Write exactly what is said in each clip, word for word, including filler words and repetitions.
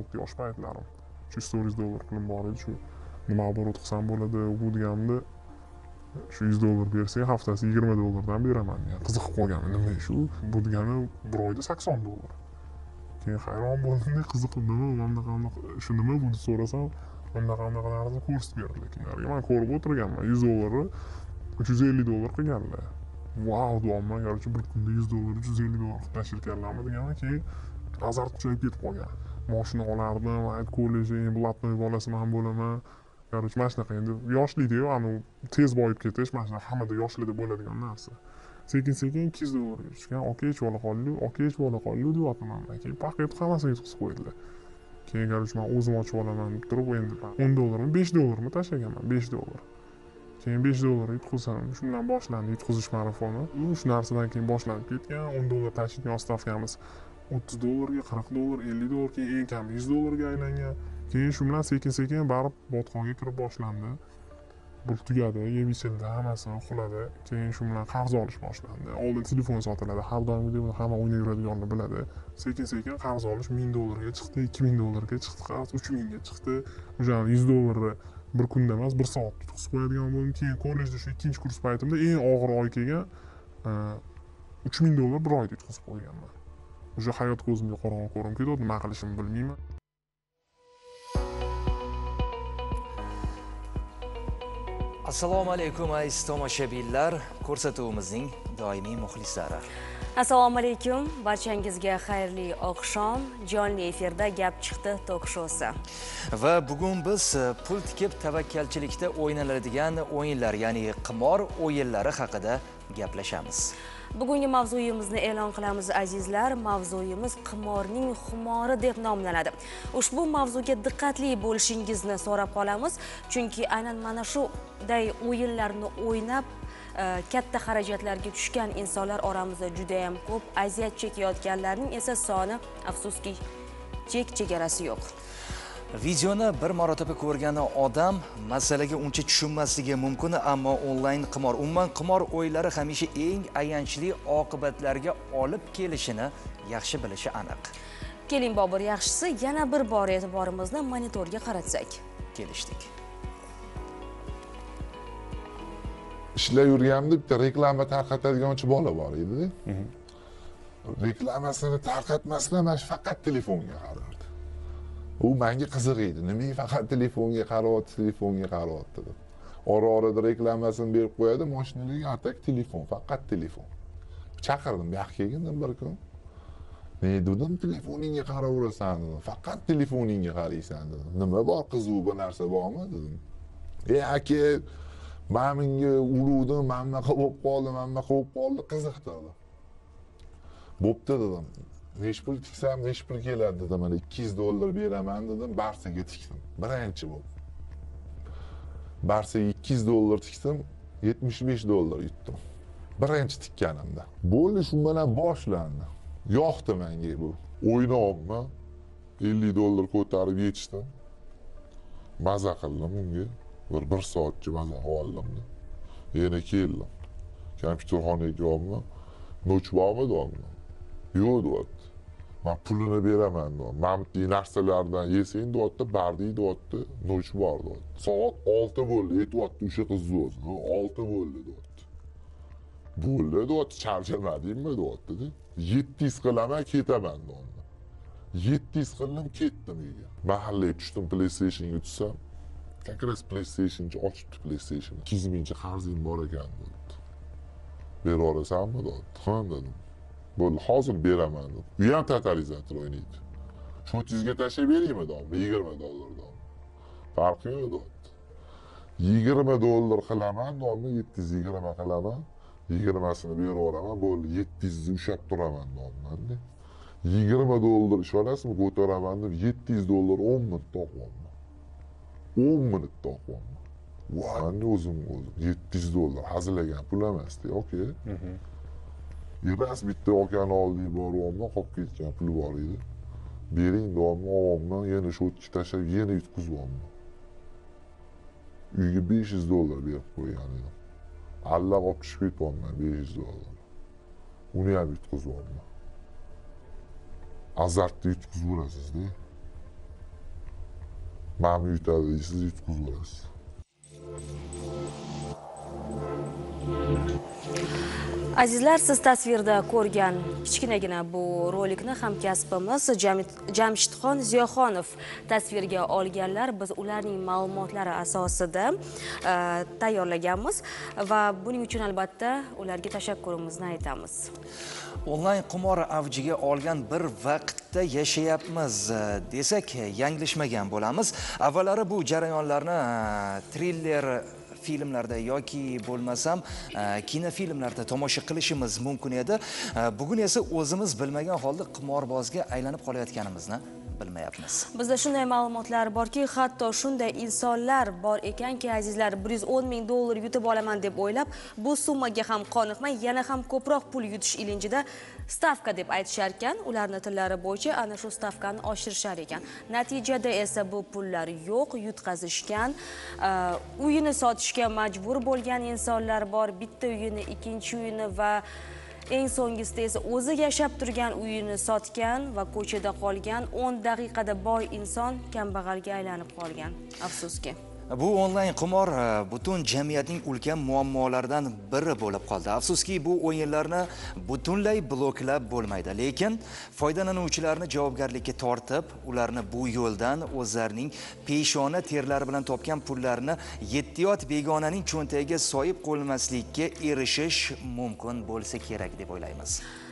edi yosh paytlarim. Shu stories dollar pulim bor edi, shu nima oborot qilsam bo'ladi, u deganimda shu yuz dollar bersak haftasi yigirma dollardan beraman degan qiziqib qolganman. Nima shu? Bu degani bir oyda sakson dollar. Keyin hayron bo'ldim, qiziqib nima bunaqa bunaqa shu nima bu deb so'rasam, bunaqa bunaqa narsa kurs berilgan. Men ko'rib o'tirganman, yuz dollarni uch yuz ellik dollar qilganlar. Wow deyapman, garchi bir kunda yuz dollar uch yuz ellik dollar tashirkanlarmi deganman, keyin azart kuchayib ketib qolgan. Mashina olardim, ayt kollejga blatnoy bolasi ham bo'laman. Garchi mana shunaqa endi yoshlikda-yu, ani tez boyib ketish, mana shunaqa hammada yoshlikda bo'ladigan narsa. Sekin-sekin ikki yuz dollarga tushgan, aka ichib ola qoldi, aka ichib ola qoldi deyapman. Keyin paket hammasini yutqizib qo'ydilar. Keyin garchi men o'zim ochib olaman deb turib, endi o'n dollarmi, besh dollarmi tashlaganman, besh dollar. Keyin besh dollar yutqizsam, shundan boshlandi yutqizish marafoni. U shu narsadan keyin boshlanib ketgan, o'n dollar tashiyotgan stavkamiz o'ttiz dollarga, qirq dollar, ellik dollar, keyin eng kam yuz dollarga aylangan. Keyin shu bilan sekin-sekin barib botqonga kirib boshlandi. Bu tugadi, yeb ichildi, hammasini uxladi. Keyin shu bilan qarz olish boshlandi. Oldin telefon sotiladi, har doimgidek hamma o'ynayveradiganini biladi. Sekin-sekin qarz olish ming dollarga chiqdi, ikki ming dollarga chiqdi, qarz uch mingga chiqdi. O'sha yuz dollarni bir kunda emas, bir soat tutqizib qo'yadigan bo'ldim. Keyin kollejda shu ikkinchi kurs paytimda eng og'ir oy kelgan uch ming dollar bir oyda tutqizib qo'yganman. O'sha hayot ko'zimga qorong'i ko'rinib ketadi, nima qilishimni bilmayman. Assalomu alaykum aziz tomoshabinlar, ko'rsatuvimizning doimiy muxlislari. Assalomu alaykum, barchangizga xayrli oqshom. Jonli efirda Gap chiqdi tok-shousi. Va bugun biz pul tikib tavakkalchilikda o'ynaladigan o'yinlar, ya'ni qimor o'yinlari haqida gaplashamiz. Bugungi mavzuyimizni e'lon qilamiz azizlar. Mavzuyimiz qimorning xumori deb nomlanadi. Ushbu mavzuga diqqatli bo'lishingizni so'rab qolamiz, chunki aynan mana shunday o'yinlarni o'ynab katta xarajatlarga tushgan insonlar oramizda juda ham ko'p, aziyat chekayotganlarning esa soni afsuski chek-chegarasi yo'q. Videoni bir marotaba ko'rgan odam masalaga uncha tushunmasligi mumkin, ammo onlayn qimor, umuman qimor o'yinlari hamisha eng ayanchli oqibatlarga olib kelishini yaxshi bilishi aniq. Keling Bobur, yaxshisi yana bir bor e'tiborimizni monitorga qaratsak. Kelishdik. Ishlar yurganimda bitta reklama tarqatadigan bola bor edi. Reklamasini tarqatmasdan mana faqat telefonga qarardi. U menga qiziq edi. Nimaga faqat telefonga qarayapti, telefonga qarayapti deb. Ora-orada reklamasini berib qo'yadi, mashinalarga atak telefon, faqat telefon. Chaqirdim, "Yo'q, kelgandim bir kun." "Ne dedim, telefoningga qaraverasan" dedim. "Faqat telefoningga qaraysan" dedim. "Nima bor, qiziq bir narsa bormi?" dedim. "Ey aka, men menga uruvdim, men nima bo'lib qoldi, men nima bo'lib qoldi, qiziqdi" dedim. "Bo'pti" dedim. "Necha pul tiksam, necha pul keladi" dedim. "Mana ikki yuz dollar beraman" dedim. Barsaga tikdim. Birinchi bo'ldi. Barsaga ikki yuz dollar tikdim, yetmish besh dollar yutdim. Birinchi tikkanimda. Bo'ldi, shu bilan boshlandi. Yo'qdi menga bu. O'ynayapman. ellik dollar ko'tarib yetishdim. Maza qildim unga. Bir bir soatcha maza oldim. Yana keldim. Kompyuterxonaga oldim. "Noch bormi?" dedim. "Yo'q" deyapti. "Men pulini beraman" dedim. "Men bu narsalardan yesang" deyapti, "bardik" deyapti, "Noch bor" deyapti. Soat olti bo'ldi, aytyapti o'sha qiz o'zi. olti bo'ldi deyapti. "Bo'ldi" deyapti, "charchamadingmi" deyapti. yetti yuz qilaman, ketaman dedim. yetti yuz qildim, ketdim uyga. Mahallaga tushdim, PlayStationga tushsam, kakras PlayStationchi ochibdi PlayStation. ikki yuz mingcha qarzing bor ekan deyapti. "Beraverasanmi" deyapti. "Ha" dedim. "Bo'ldi, hozir beraman" dedim. U ham totalizator o'ynaydi. "Sho't yuzga tashlab beraymi" dedim. yigirma dollar dedim. "Farqi yo'q" deyapti. yigirma dollar qilaman dedim, yetti yuz yigirma qilaman. yigirmasini beraveraman, bo'ldi, yetti yuz ushlab turaman dedim. yigirma dollar ishonasizmi ko'taraman deb yetti yuz dollar o'n minutda o'qiyapman. o'n minutda o'qiyapman. Voy, o'zim o'zim yetti yuz dollar hazilagan pul emas-da, okey. Emas, bitta okani oldiga boryapman, qolib ketgan pul bor edi. "Bering" dedim, "Olmayman", yana shotga tashlab yana yutqizyapman. Uyga besh yuz dollar berib qo'ygan edim. Allaq olib tushib ketyapman besh yuz dollar. Uni ham yutqizyapman. Azartda yutqizib urasiz-da. ma'ni yutadi deysiz, yutqizib yuborasiz. Azizlar, siz tasvirda ko'rgan kichkinagina bu rolikni hamkasbimiz Jamshidxon Ziyoxonov tasvirga olganlar. Biz ularning ma'lumotlari asosida e, tayyorlaganmiz va buning uchun albatta ularga tashakkurimizni aytamiz. Onlayn qimor avjiga olgan bir vaqtda yashayapmiz desak yanglishmagan bo'lamiz. Avvallari bu jarayonlarni triller filmlarda yoki bo'lmasam kinofilmlarda tomosha qilishimiz mumkin edi. Bugun esa o'zimiz bilmagan holda qimorbozga aylanib qolayotganimizni bilmayapmiz. Bizda shunday ma'lumotlar borki, hatto shunday insonlar bor ekanki, azizlar, bir yuz o'n ming dollar yutib olaman deb o'ylab, bu summaga ham qoniqmay, yana ham ko'proq pul yutish ilinjida stavka deb aytishar ekan. Ularning tillari bo'yicha ana shu stavkani oshirishar ekan. Natijada esa bu pullar yo'q, yutqazishgan, uyini sotishga majbur bo'lgan insonlar bor. Bitta uyini, ikkinchi uyini va eng so'nggisida esa o'zi yashab turgan uyini sotgan va ko'chada qolgan, o'n daqiqada boy inson kambag'alga aylanib qolgan. Afsuski. Bu onlayn qimor butun jamiyatning ulkan muammolaridan biri bo'lib qoldi. Afsuski, bu o'yinlarni butunlay bloklab bo'lmaydi, lekin foydalanuvchilarni javobgarlikka tortib, ularni bu yo'ldan o'zlarining peshona terlari bilan topgan pullarini yettiyot begonaning cho'ntagiga soyib qo'ymaslikka erishish mumkin bo'lsa kerak deb o'ylaymiz.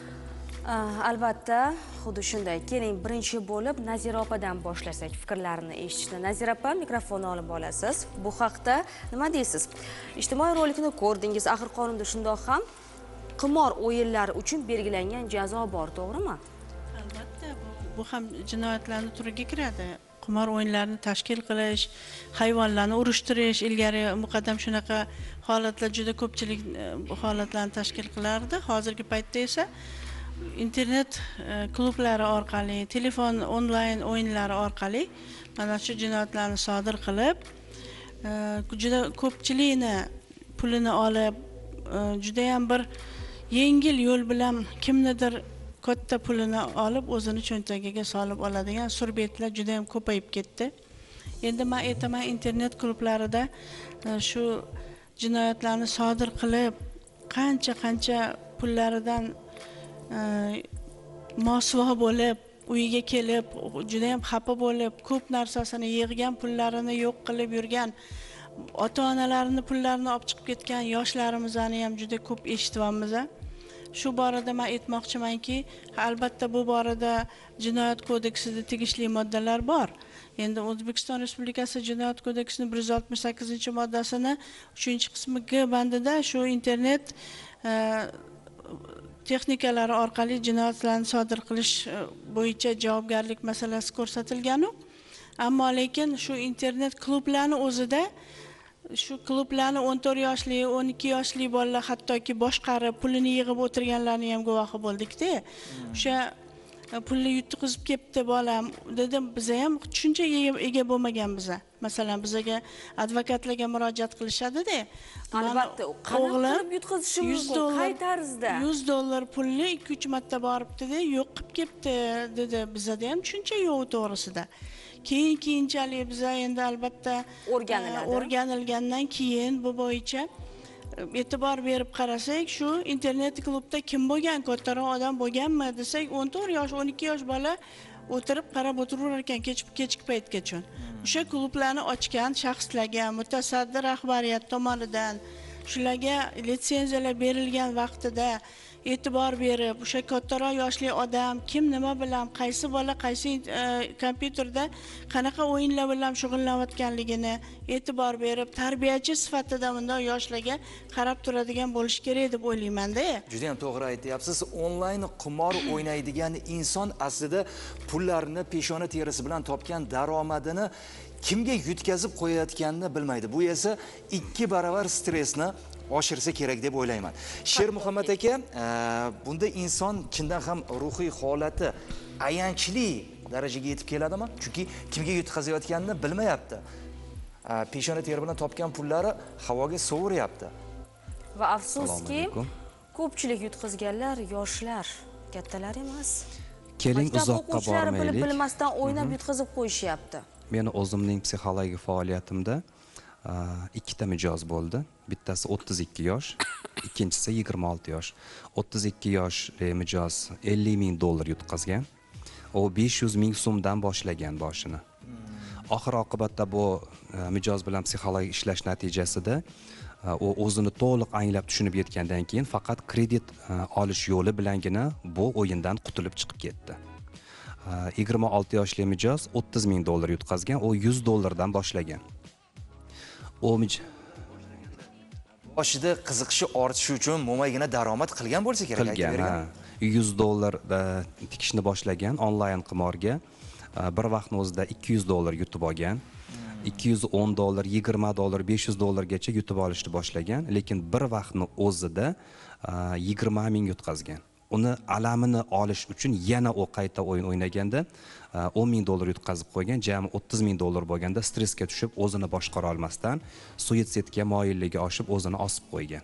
Albatta, xuddi shunday. Keling, birinchi bo'lib Nazira opadan boshlasak fikrlarini eshitishni. Nazira opa, mikrofonni olib olasiz. Bu haqda nima deysiz? Ijtimoiy rolikni ko'rdingiz, axir qonunda shundoq ham qimor o'yinlari uchun belgilangan jazo bor, to'g'rimi? Albatta, bu ham jinoyatlarning turiga kiradi. Qimor o'yinlarini tashkil qilish, hayvonlarni urishtirish, ilgari muqaddam shunaqa holatlar juda ko'pchilik holatlarni tashkil qilardi. Hozirgi paytda esa internet klublari orqali, telefon onlayn o'yinlari orqali mana shu jinoyatlarni sodir qilib, juda ko'pchilikni pulini olib, juda ham bir yengil yo'l bilan kimnidir katta pulini olib o'zini cho'ntagiga solib oladigan surbetlar juda ham ko'payib ketdi. Endi men aytaman, internet klublarida shu jinoyatlarni sodir qilib, qancha-qancha pullaridan mosuvo bo'lib, uyiga kelib, juda ham xafa bo'lib, ko'p narsasini yig'gan, pullarini yo'q qilib yurgan, ota-onalarini pullarini olib chiqib ketgan yoshlarimizni ham juda ko'p eshityapmiz. Shu borada men aytmoqchimanki, albatta bu borada Jinoyat kodeksida tegishli moddalar bor. Endi O'zbekiston Respublikasi Jinoyat kodeksining bir yuz oltmish sakkizinchi moddasini uchinchi qismi G bandida shu internet texnikalari orqali jinoyatlarni sodir qilish bo'yicha javobgarlik masalasi ko'rsatilgan-u. Ammo lekin shu internet klublarning o'zida shu klublarni o'n to'rt yoshli, o'n ikki yoshli bolalar hattoki boshqarib, pulini yig'ib o'tirganlarni ham guvohi bo'ldik-da. O'sha pulni yutqizib ketdi bolam dedim, biz ham tushunchaga ega bo'lmaganmiz. Masalan, bizga advokatlarga murojaat qilishadi-da. Albatta, qanaqa qilib yutqizishi mumkin? Qay tarzda? yuz dollar pulni ikki uch marta boribdi-da, yo'q qilib ketdi dedi. Bizda ham tushuncha yo'q to'g'risida. Keyin keyinchalik biz endi albatta o'rganiladi. O'rganilgandan keyin bu bo'yicha e'tibor berib qarasak, shu internet klubda kim bo'lgan, kattaroq odam bo'lganmi desak, o'n to'rt yosh, o'n ikki yosh bola o'tirib qarab o'tirar ekan kechki paytgacha. O'sha klublarni ochgan shaxslarga mutasaddi rahbariyat tomonidan shularga litsenziyalar berilgan vaqtida e'tibor berib, o'sha kattaroq yoshli odam kim nima bilan, qaysi bola qaysi kompyuterda qanaqa o'yinlar bilan shug'ullanayotganligini e'tibor berib, tarbiyachi sifatida bunday yoshlarga qarab turadigan bo'lish kerak deb o'ylayman-da. Juda ham to'g'ri aytyapsiz. Onlayn qimor o'ynaydigan inson aslida pullarini peshona terisi bilan topgan daromadini kimga yutkazib qo'yayotganini bilmaydi. Bu esa ikki baravar stressni oshirsa kerak deb o'ylayman. Sher Muhammad aka, bunda inson chindan ham ruhiy holati ayanchli darajaga yetib keladimi? Chunki kimga yutqazayotganini bilmayapti. Peshona teri bilan topgan pullari havoga sovuryapti. Va afsuski, ko'pchilik yutqizganlar yoshlar, kattalar emas. Keling uzoqqa bormaylik. Bilib bilmasdan o'ynab yutqizib qo'yishyapti. Meni o'zimning psixologik faoliyatimda ikkita mijoz bo'ldi. Bittasi o'ttiz ikki yosh, ikkinchisi yigirma olti yosh. o'ttiz ikki yoshli mijoz ellik ming dollar yutqazgan. U besh yuz ming so'mdan boshlagan boshini. Oxir oqibatda bu mijoz bilan psixologik ishlash natijasida u o'zini to'liq anglab tushunib yetgandan keyin faqat kredit olish yo'li bilangina bu o'yindan qutulib chiqib ketdi. yigirma olti yoshli mijoz o'ttiz ming dollar yutqazgan, u yuz dollardan boshlagan. U boshida qiziqishi ortishi uchun mo'maygina daromad qilgan bo'lsa kerak. Qilgan, yuz dollar tikishni boshlagan onlayn qimorga. Bir vaqtning o'zida ikki yuz dollar yutib olgan. ikki yuz o'n dollar, yigirma dollar, besh yuz dollargacha yutib olishni boshlagan, lekin bir vaqtning o'zida yigirma ming yutqazgan. Uni alamini olish uchun yana o qayta o'yin o'ynaganda o'n ming dollar yutqazib qo'ygan, jami o'ttiz ming dollar bo'lganda stressga tushib, o'zini boshqara olmasdan suitsidga moyilligi oshib, o'zini osib qo'ygan.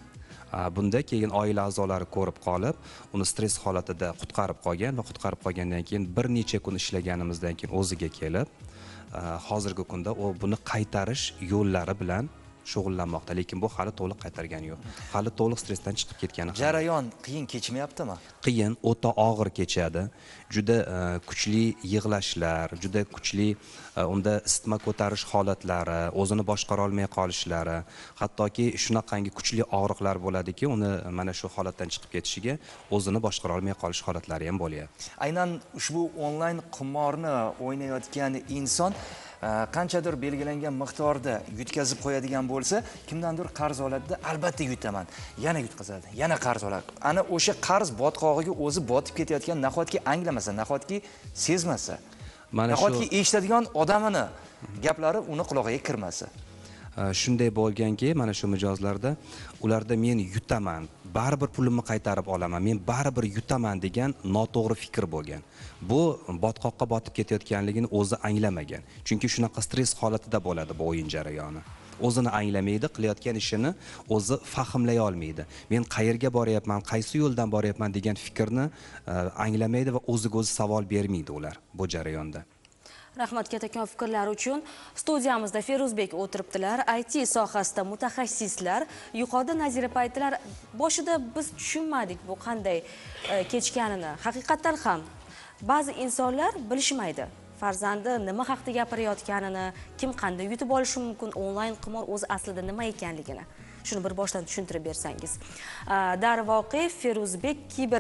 Bunda keyin oila a'zolari ko'rib qolib, uni stress holatida qutqarib qolgan va qutqarib qolgandan keyin bir necha kun ishlaganimizdan keyin o'ziga kelib, hozirgi kunda u buni qaytarish yo'llari bilan shug'ullanmoqda, lekin bu hali to'liq qaytargani yo'q. Hali to'liq stressdan chiqib ketgani. Jarayon qiyin kechmayaptimi? Qiyin, o'ta og'ir kechadi. Juda kuchli yig'lashlar, juda kuchli unda isitma ko'tarish holatlari, o'zini boshqara olmay qolishlari, hattoki shunaqangi kuchli og'riqlar bo'ladiki, uni mana shu holatdan chiqib ketishiga o'zini boshqara olmay qolish holatlari ham bo'lyapti. Aynan ushbu onlayn qimorni o'ynayotgan inson qanchadir belgilangan miqdorda yutkazib qo'yadigan bo'lsa, kimdandir qarz oladida, albatta yutaman, yana yutqazadi, yana qarz oladi. Ana o'sha qarz botqog'iga o'zi botib ketayotgan, nahotki anglamasa, nahotki sezmasa, nahotki eshitadigan odamini gaplari uni quloqiga kirmasa. Shunday bo'lganki, mana shu mijozlarda ularda men yutaman, baribir pulimni qaytarib olaman, men baribir yutaman degan noto'g'ri fikr bo'lgan. Bu botqoqqa botib ketayotganligini o'zi anglamagan. Chunki shunaqa stress holatida bo'ladi bu o'yin jarayoni. O'zini anglamaydi, qilayotgan ishini o'zi fahmlay olmaydi. Men qayerga boryapman, qaysi yo'ldan boryapman degan fikrni anglamaydi va o'ziga o'zi savol bermaydi ular bu jarayonda. Rahmat kattakon fikrlar uchun. Studiyamizda Feruzbek o'tiribdilar. I T sohasida mutaxassislar. Yuqorida Nazira aytdilar, boshida biz tushunmadik bu qanday kechganini. Haqiqatan ham ba'zi insonlar bilishmaydi. Farzandi nima haqida gapirayotganini, kim qanday yutib olishi mumkin, onlayn qimor o'zi aslida nima ekanligini. Shuni bir boshdan tushuntirib bersangiz. Darvoqe Feruzbek kiber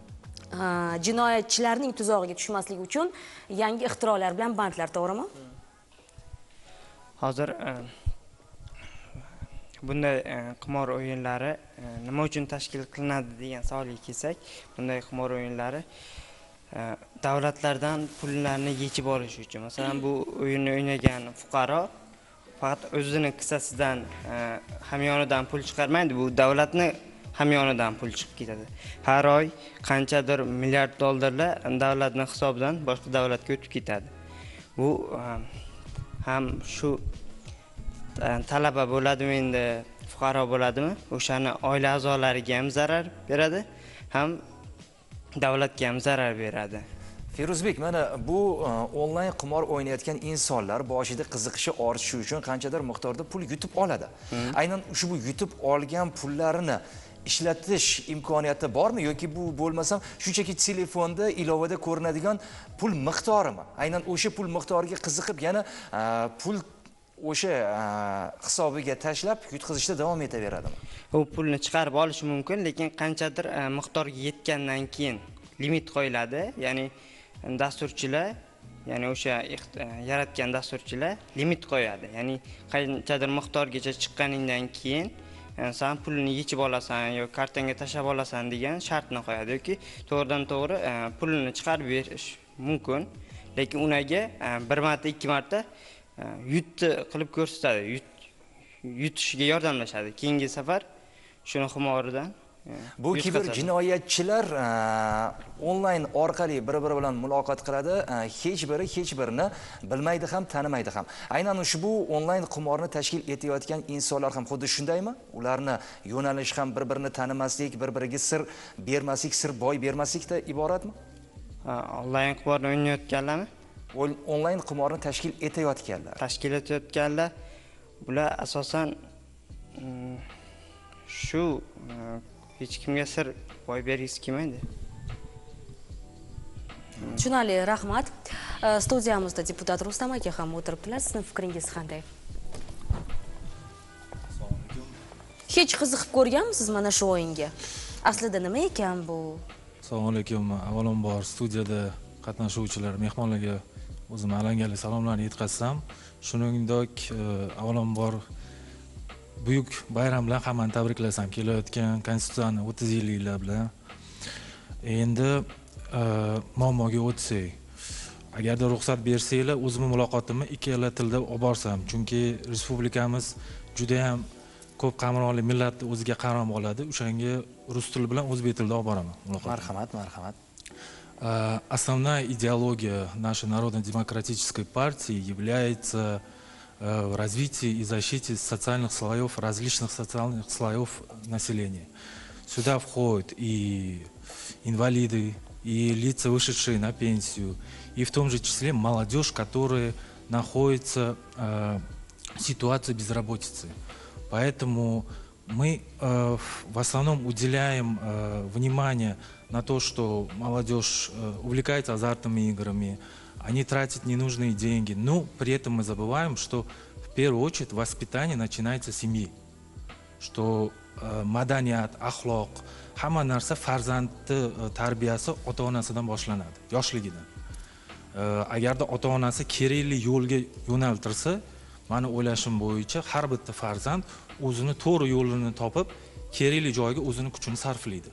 jinoyatchilarning tuzog'iga tushmasligi uchun yangi ixtirolar bilan bandlar, to'g'rimi? Hozir bunday qimor o'yinlari nima uchun tashkil qilinadi degan savolga kelsak, bunday qimor o'yinlari davlatlardan pullarni yechib olish uchun. Masalan, bu o'yinni o'ynagan fuqaro faqat o'zini kissasidan hamyonidan pul chiqarmaydi, bu davlatni hamyonidan pul chiqib ketadi. Har oy qanchadir milliard dollarlar davlatning hisobidan boshqa davlatga o'tib ketadi. Bu ham shu talaba bo'ladimi, endi fuqaro bo'ladimi, o'shani oila a'zolariga ham zarar beradi, ham davlatga ham zarar beradi. Feruzbek, mana bu onlayn qimor o'ynayotgan insonlar boshida qiziqishi ortishi uchun qanchadir miqdorda pul yutib oladi. Aynan ushbu yutib olgan pullarini ishlatish imkoniyati bormi yoki bu bo'lmasam shunchaki telefonda ilovada ko'rinadigan pul miqdorimi? Aynan o'sha pul miqdoriga qiziqib yana pul o'sha hisobiga tashlab yutqazishda davom etaveradimi? U pulni chiqarib olish mumkin, lekin qanchadir miqdorga yetgandan keyin limit qo'yiladi. Ya'ni dasturchilar, ya'ni o'sha yaratgan dasturchilar limit qo'yadi. Ya'ni qanchadir miqdorgacha chiqqaningdan keyin sen pulni yechib olasan yoki kartanga tashlab olasan degan shartni qo'yadi yoki to'g'ridan to'g'ri pulni chiqarib berish mumkin, lekin unaga bir marta, ikki marta yutdi qilib ko'rsatadi, yutishiga yordamlashadi. Keyingi safar shuni xumoridan bu kiber jinoyatchilar onlayn orqali bir-biri bilan muloqot qiladi, hech biri hech birini bilmaydi ham, tanimaydi ham. Aynan ushbu onlayn qimorni tashkil etayotgan insonlar ham xuddi shundaymi? Ularni yo'nalish ham bir-birini tanimaslik, bir-biriga sir bermaslik, sir boy bermaslikdan iboratmi? Onlayn qimorni o'ynayotganlarmi? onlayn qimorni tashkil etayotganlar. Tashkil etayotganlar bular asosan mm, shu uh, hech kimga sir boy bergisi kelmaydi. Tushunarli, rahmat. Uh, Studiyamizda deputat Rustam aka ham o'tiribdilar. Sizning fikringiz qanday? Hech qiziqib ko'rganmisiz mana shu o'yinga? Aslida nima ekan bu? Assalomu alaykum. Avvalambor studiyada qatnashuvchilar, mehmonlarga o'zim alangali salomlarni yetkazsam, shuningdek avvalambor buyuk bayram bilan hammani tabriklasam kelayotgan Konstitutsiyani o'ttiz yilliklar bilan. Endi muammoga o'tsak, agarda ruxsat bersanglar, o'zimning muloqotimni ikkala tilda olib borsam, chunki respublikamiz juda ham ko'p qamrovli millatni o'ziga qaram oladi. O'shanga rus tili bilan o'zbek tilida olib boraman. Marhamat, marhamat. Основная идеология нашей Народно-демократической партии является в развитии и защите социальных слоев, различных социальных слоев населения. Сюда входят и инвалиды, и лица, вышедшие на пенсию, и в том же числе молодежь, которая находится в ситуации безработицы. Поэтому мы э, в основном уделяем э, внимание на то, что молодежь э, увлекается азартными играми, они тратят ненужные деньги, но при этом мы забываем, что в первую очередь воспитание начинается с семьи, что э, madaniyat, axloq, hamma narsa farzandni tarbiyasi ota-onasidan boshlanadi, yoshligidan. Agarda ota-onasi kerakli yo'lga yo'naltirsa, mani o'ylashim bo'yicha har bitta farzand o'zini to'g'ri yo'lini topib, kerakli joyga o'zini kuchini sarflaydi.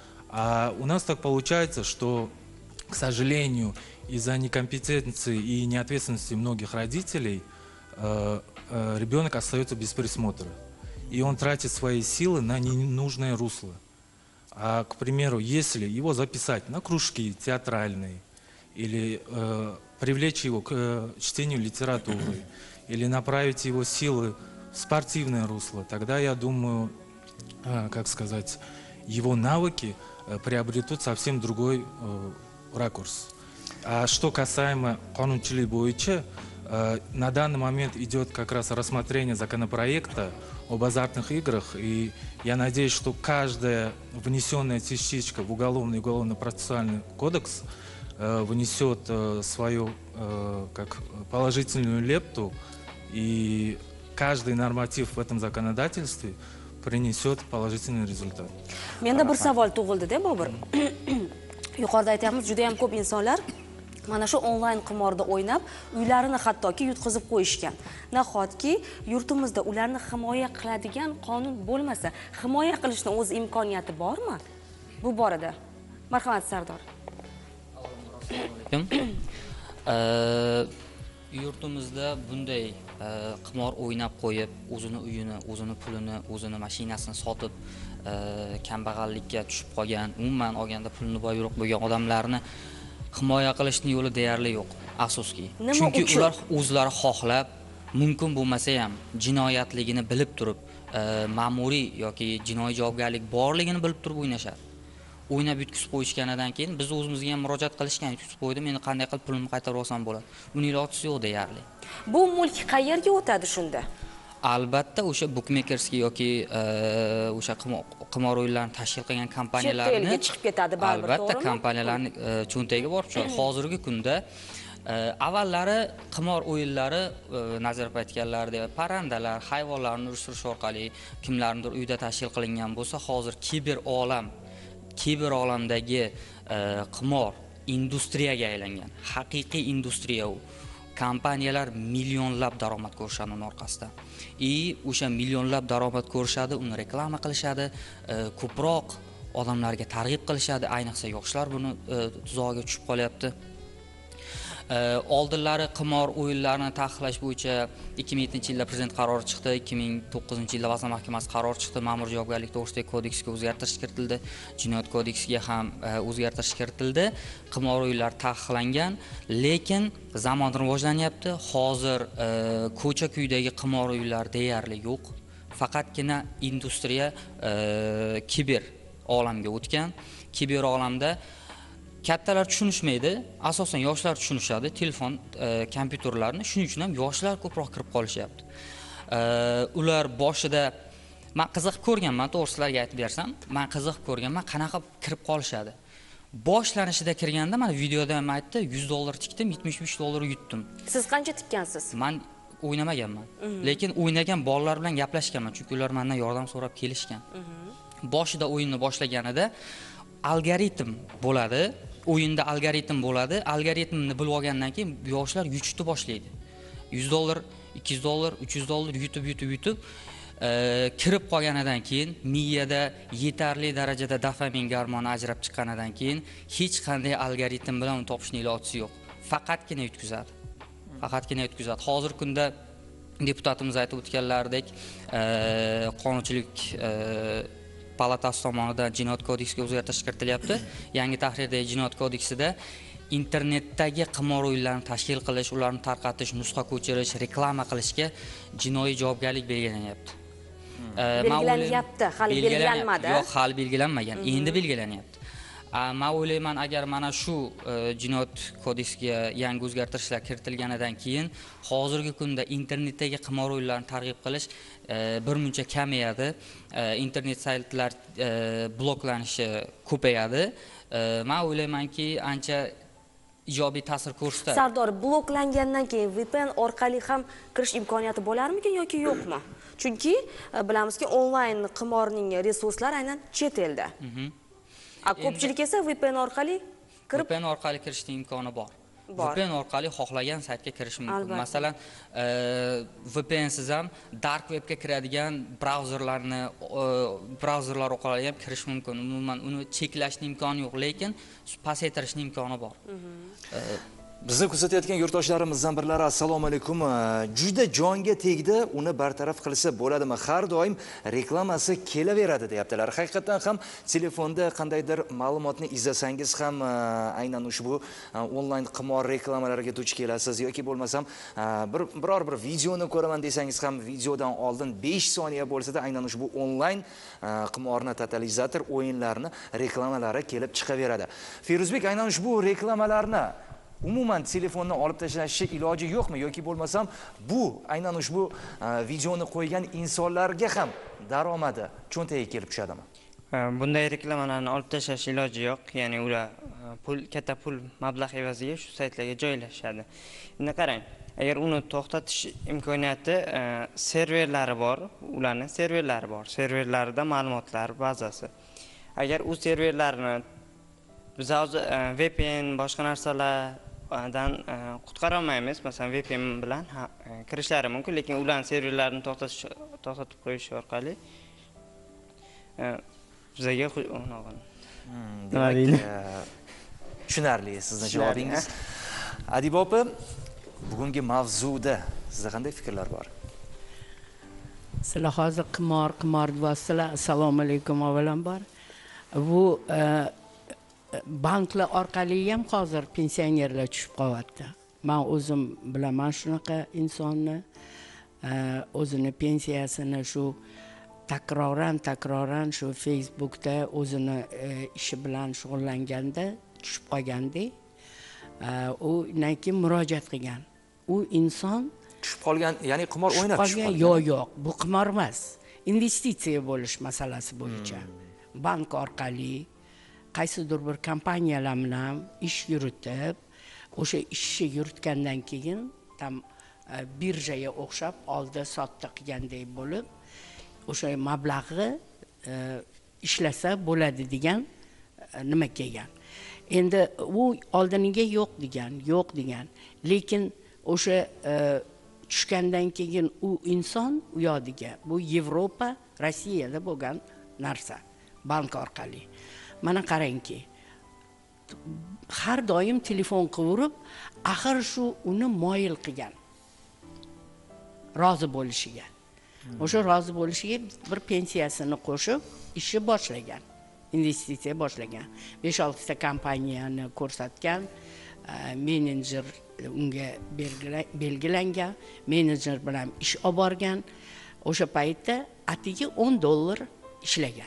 А у нас так получается, что, к сожалению, из-за некомпетенции и неответственности многих родителей э, э, ребенок остается без присмотра. И он тратит свои силы на ненужное русло. А, к примеру, если его записать на кружки театральные, или э, привлечь его к э, чтению литературы, или направить его силы в спортивное русло, тогда, я думаю, э, как сказать, его навыки э, приобретут совсем другой э, ракурс. А что касаемо qonunchilik bo'yicha, э, на данный момент идет как раз рассмотрение законопроекта об азартных играх, и я надеюсь, что каждая внесенная частичка в уголовный и уголовно-процессуальный кодекс э, внесет э, свою э, как положительную лепту, и каждый норматив в этом законодательстве принесет положительный результат. Menda bir savol tug'ildi-da, Bobur. Yuqorida aytamiz, juda ham ko'p insonlar mana shu onlayn qimorda o'ynab, uylarini hattoki yutqizib qo'yishgan. Nahotki yurtimizda ularni himoya qiladigan qonun bo'lmasa, himoya qilishning o'z imkoniyati bormi? Bu borada. Marhamat, Sardor. Yurtimizda bunday qimor o'ynab qo'yib, o'zini uyini, o'zini pulini, o'zini mashinasini sotib, kambag'allikka tushib qolgan, umuman olganda pulni boyroq bo'lgan odamlarni himoya qilishning yo'li deyarli yo'q, afsuski. Chunki ular o'zlari xohlab, mumkin bo'lmasa ham jinoyatligini bilib turib, ma'muriy yoki jinoiy javobgarlik borligini bilib turib o'ynashadi. O'ynab yutkizib qo'yishganidan keyin biz o'zimizga ham murojaat qilishgan, yutkizib qo'ydim, meni qanday qilib pulimni qaytarib olsam bo'ladi. Uning ilojisi yo'q deyarli. Bu mulk qayerga o'tadi shunda? Albatta o'sha bookmakerskiy yoki o'sha qimor o'yinlarini tashkil qilgan kompaniyalarni chiqib ketadi baribir, to'g'rimi? Albatta kompaniyalarning cho'ntagiga borib tushadi. Hozirgi kunda avvallari qimor o'yinlari nazarda aytganlaridek parandalar, hayvonlarni urishtirish orqali kimlarnidir uyda tashkil qilingan bo'lsa, hozir kiber olam, kiber olamdagi qimor industriyaga aylangan. Haqiqiy industriya u. Kompaniyalar millionlab daromad ko'rishadi uning orqasidan. И o'sha millionlab daromad ko'rishadi, uni reklama qilishadi, ko'proq odamlarga targ'ib qilishadi, ayniqsa yoshlar buni tuzog'iga tushib qolyapti. Oldinlari qimor o'yinlarini taqiqlash bo'yicha ikki ming yettinchi yilda prezident qarori chiqdi, ikki ming to'qqizinchi yilda Vazirlar Mahkamasi qaror chiqdi, ma'muriy javobgarlik to'g'risidagi kodeksga o'zgartirish kiritildi, jinoyat kodeksiga ham o'zgartirish kiritildi. Qimor o'yinlari taqiqlangan, lekin zamon rivojlanyapti. Hozir ko'cha-kuydagi qimor o'yinlari deyarli yo'q. Faqatgina industriya kiber olamga o'tgan. Kiber olamda kattalar tushunishmaydi, asosan yoshlar tushunishadi telefon, kompyuterlarni. Shuning uchun ham yoshlar ko'proq kirib qolishyapti. Ular boshida men qiziqib ko'rganman, to'g'risilarga aytib bersam, men qiziqib ko'rganman, qanaqa kirib qolishadi. Boshlanishida kirganda mana videoda ham aytdi, yuz dollar tikdim, yetmish besh dollar yutdim. Siz qancha tikkansiz? Men o'ynamaganman. Lekin o'ynagan bolalar bilan gaplashganman, chunki ular mendan yordam so'rab kelishgan. Boshida o'yinni boshlaganida algoritm bo'ladi, o'yinda algoritm bo'ladi. Algoritmni bilib olgandan keyin yoshlar yutishni boshlaydi. yuz dollar, ikki yuz dollar, uch yuz dollar yutib yutib yutib kirib qolganidan keyin miyada yetarli darajada dopamin gormoni ajrab chiqqanidan keyin hech qanday algoritm bilan uni topishning ilojisi yo'q. Faqatgina yutkazadi. Faqatgina yutkazadi. Hozir kunda deputatimiz aytib o'tganlaridek, qonunchilik palatasi tomonidan Jinoyat kodeksiga o'zgartirish kiritilyapti. Yangi tahrirdagi Jinoyat kodeksida internetdagi qimor o'yinlarini tashkil qilish, ularni tarqatish, nusxa ko'chirish, reklama qilishga jinoiy javobgarlik belgilanyapti. Belgilanyapti, hali belgilanmadi. Yo'q, hali belgilanmagan, endi belgilanyapti. Men o'ylayman, agar mana shu Jinoyat kodeksiga yangi o'zgartirishlar kiritilganidan keyin hozirgi kunda internetdagi qimor o'yinlarini targ'ib qilish bir muncha kamayadi. Internet saytlar bloklanishi ko'payadi. Men o'ylaymanki, ancha ijobiy ta'sir ko'rsatadi. Sardor, bloklangandan keyin V P N orqali ham kirish imkoniyati bo'larmikan yoki yo'qmi? Chunki bilamizki, onlayn qimorning resurslari aynan chet elda. A ko'pchilik esa V P N orqali kirib V P N orqali kirishning imkoni bor. V P N orqali xohlagan saytga kirish mumkin. Masalan, V P N siz ham dark webga kiradigan brauzerlarni, brauzerlar orqali ham kirish mumkin. Umuman uni cheklashning imkoni yo'q, lekin pasaytirishning imkoni bor. Bizni kuzatayotgan yurtdoshlarimizdan birlari assalomu alaykum. Juda jonga tegdi, uni bartaraf qilsa bo'ladimi? Har doim reklamasi kelaveradi deyaptilar. Haqiqatan ham telefonda qandaydir ma'lumotni izlasangiz ham aynan ushbu onlayn qimor reklamalariga duch kelasiz yoki bo'lmasam bir biror bir videoni ko'raman desangiz ham videodan oldin besh soniya bo'lsa-da aynan ushbu onlayn qimorni totalizator o'yinlarni reklamalari kelib chiqaveradi. Feruzbek, aynan ushbu reklamalarni umuman telefondan olib tashlanishi iloji yo'qmi yoki bo'lmasam bu aynan ushbu videoni qo'ygan insonlarga ham daromadi cho'ntagiga kelib tushadimi? Bunday reklamalarni olib tashlash iloji yo'q. Ya'ni ular pul, katta pul mablag' evaziga shu saytlarga joylashadi. Endi qarang, agar uni to'xtatish imkoniyati serverlari bor, ularning serverlari bor. Serverlarida ma'lumotlar bazasi. Agar u serverlarni biz hozir V P N boshqa narsalar dan qutqara olmaymiz. Masalan, V P N bilan kirishlari mumkin, lekin ularning serverlarini to'xtatish to'xtatib qo'yish orqali bizga nima deydi? Tushunarli sizning javobingiz. Adiba opa, bugungi mavzuda sizda qanday fikrlar bor? Sizlar hozir qimor, qimor deyapsizlar. Assalomu alaykum avvalambor. Bu banklar orqali ham hozir pensionerlar tushib qolyapti. Men o'zim bilaman shunaqa insonni, o'zini pensiyasini shu takroran takroran shu Facebookda o'zini ishi bilan shug'ullanganda tushib qolgandek, u keyin murojaat qilgan. U inson tushib qolgan, ya'ni qimor o'ynab tushib qolgan. Yo'q, yo'q, bu qimor emas. Investitsiya bo'lish masalasi bo'yicha. Bank orqali qaysidir bir kompaniyalar bilan ish yuritib, o'sha ishni yuritgandan keyin tam birjaga o'xshab oldi sotdi qilgandek bo'lib, o'sha mablag'i ishlasa bo'ladi degan nima kelgan. Endi u oldiniga yo'q degan, yo'q degan. Lekin o'sha tushgandan keyin u inson u yodiga, bu Yevropa, Rossiyada bo'lgan narsa, bank orqali. Mana qarangki, har doim telefon qivirib, axir shu uni moyil qilgan. Rozi bo'lishiga. O'sha rozi bo'lishiga bir pensiyasini qo'shib, ishni boshlagan, investitsiya boshlagan. besh olti ta kompaniyani ko'rsatgan, menejer unga belgilangan, menejer bilan ish olib borgan. O'sha paytda atigi o'n dollar ishlagan.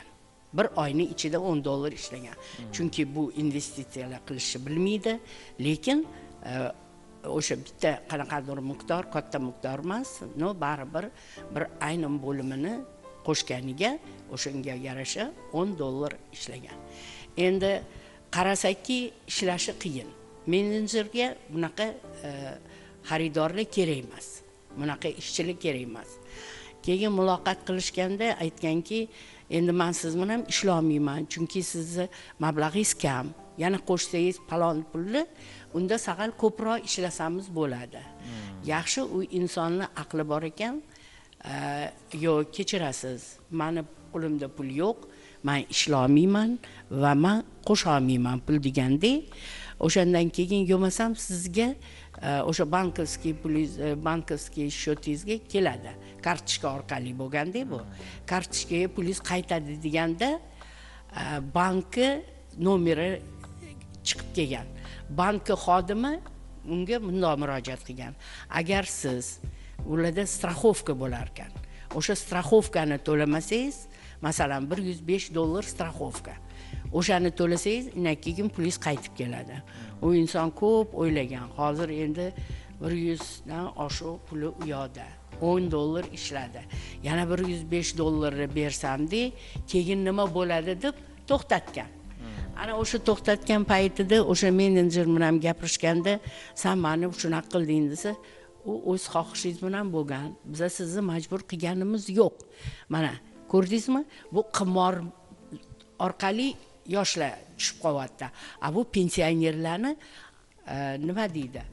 bir oyning ichida o'n dollar ishlagan. Chunki bu investitsiyalar qilishni bilmaydi, lekin o'sha bitta qanaqadir miqdor, katta miqdor emas, no baribir bir aynan bo'limini qo'shganiga o'shanga yarasha o'n dollar ishlagan. Endi qarasakki, ishlashi qiyin. Menejerga bunaqa xaridorlar kerak emas. Bunaqa ishchilik kerak emas. Keyin muloqot qilishganda aytganki, endi men siz bilan ishlamayman, chunki sizni mablag'ingiz kam. Yana qo'shsangiz palon pulni, unda saqal ko'proq ishlasamiz bo'ladi. Yaxshi, u insonning aqli bor ekan, yo kechirasiz, meni qo'limda pul yo'q, men ishlamayman va men qo'sholmayman pul degandek, o'shandan keyin yo'masam sizga o'sha bankovskiy pulingiz, bankovskiy shotingizga keladi. Kartochka orqali bo'lganda bu. Kartochkaga pulingiz qaytadi deganda banki nomeri chiqib kelgan. Banki xodimi unga bunday murojaat qilgan. Agar siz ularda strafovka bo'lar ekan, o'sha strafovkani to'lamasangiz, masalan bir yuz besh dollar strafovka. O'shani to'lasangiz, undan keyin pulingiz qaytib keladi. U inson ko'p o'ylagan. Hozir endi bir yuz dan oshiq puli u yoqda. o'n dollar ishladi. Yana bir yuz besh dollarni bersamdi, keyin nima bo'ladi deb to'xtatgan. Ana o'sha to'xtatgan paytida o'sha menejer bilan gapirishganda, "Sen meni shunaqa qilding" desa, u o'z xohishingiz bilan bo'lgan. Biz sizni majbur qilganimiz yo'q. Mana, ko'rdingizmi? Bu qimor orqali yoshlar tushib qolyapti. A bu pensionerlarni nima deydi?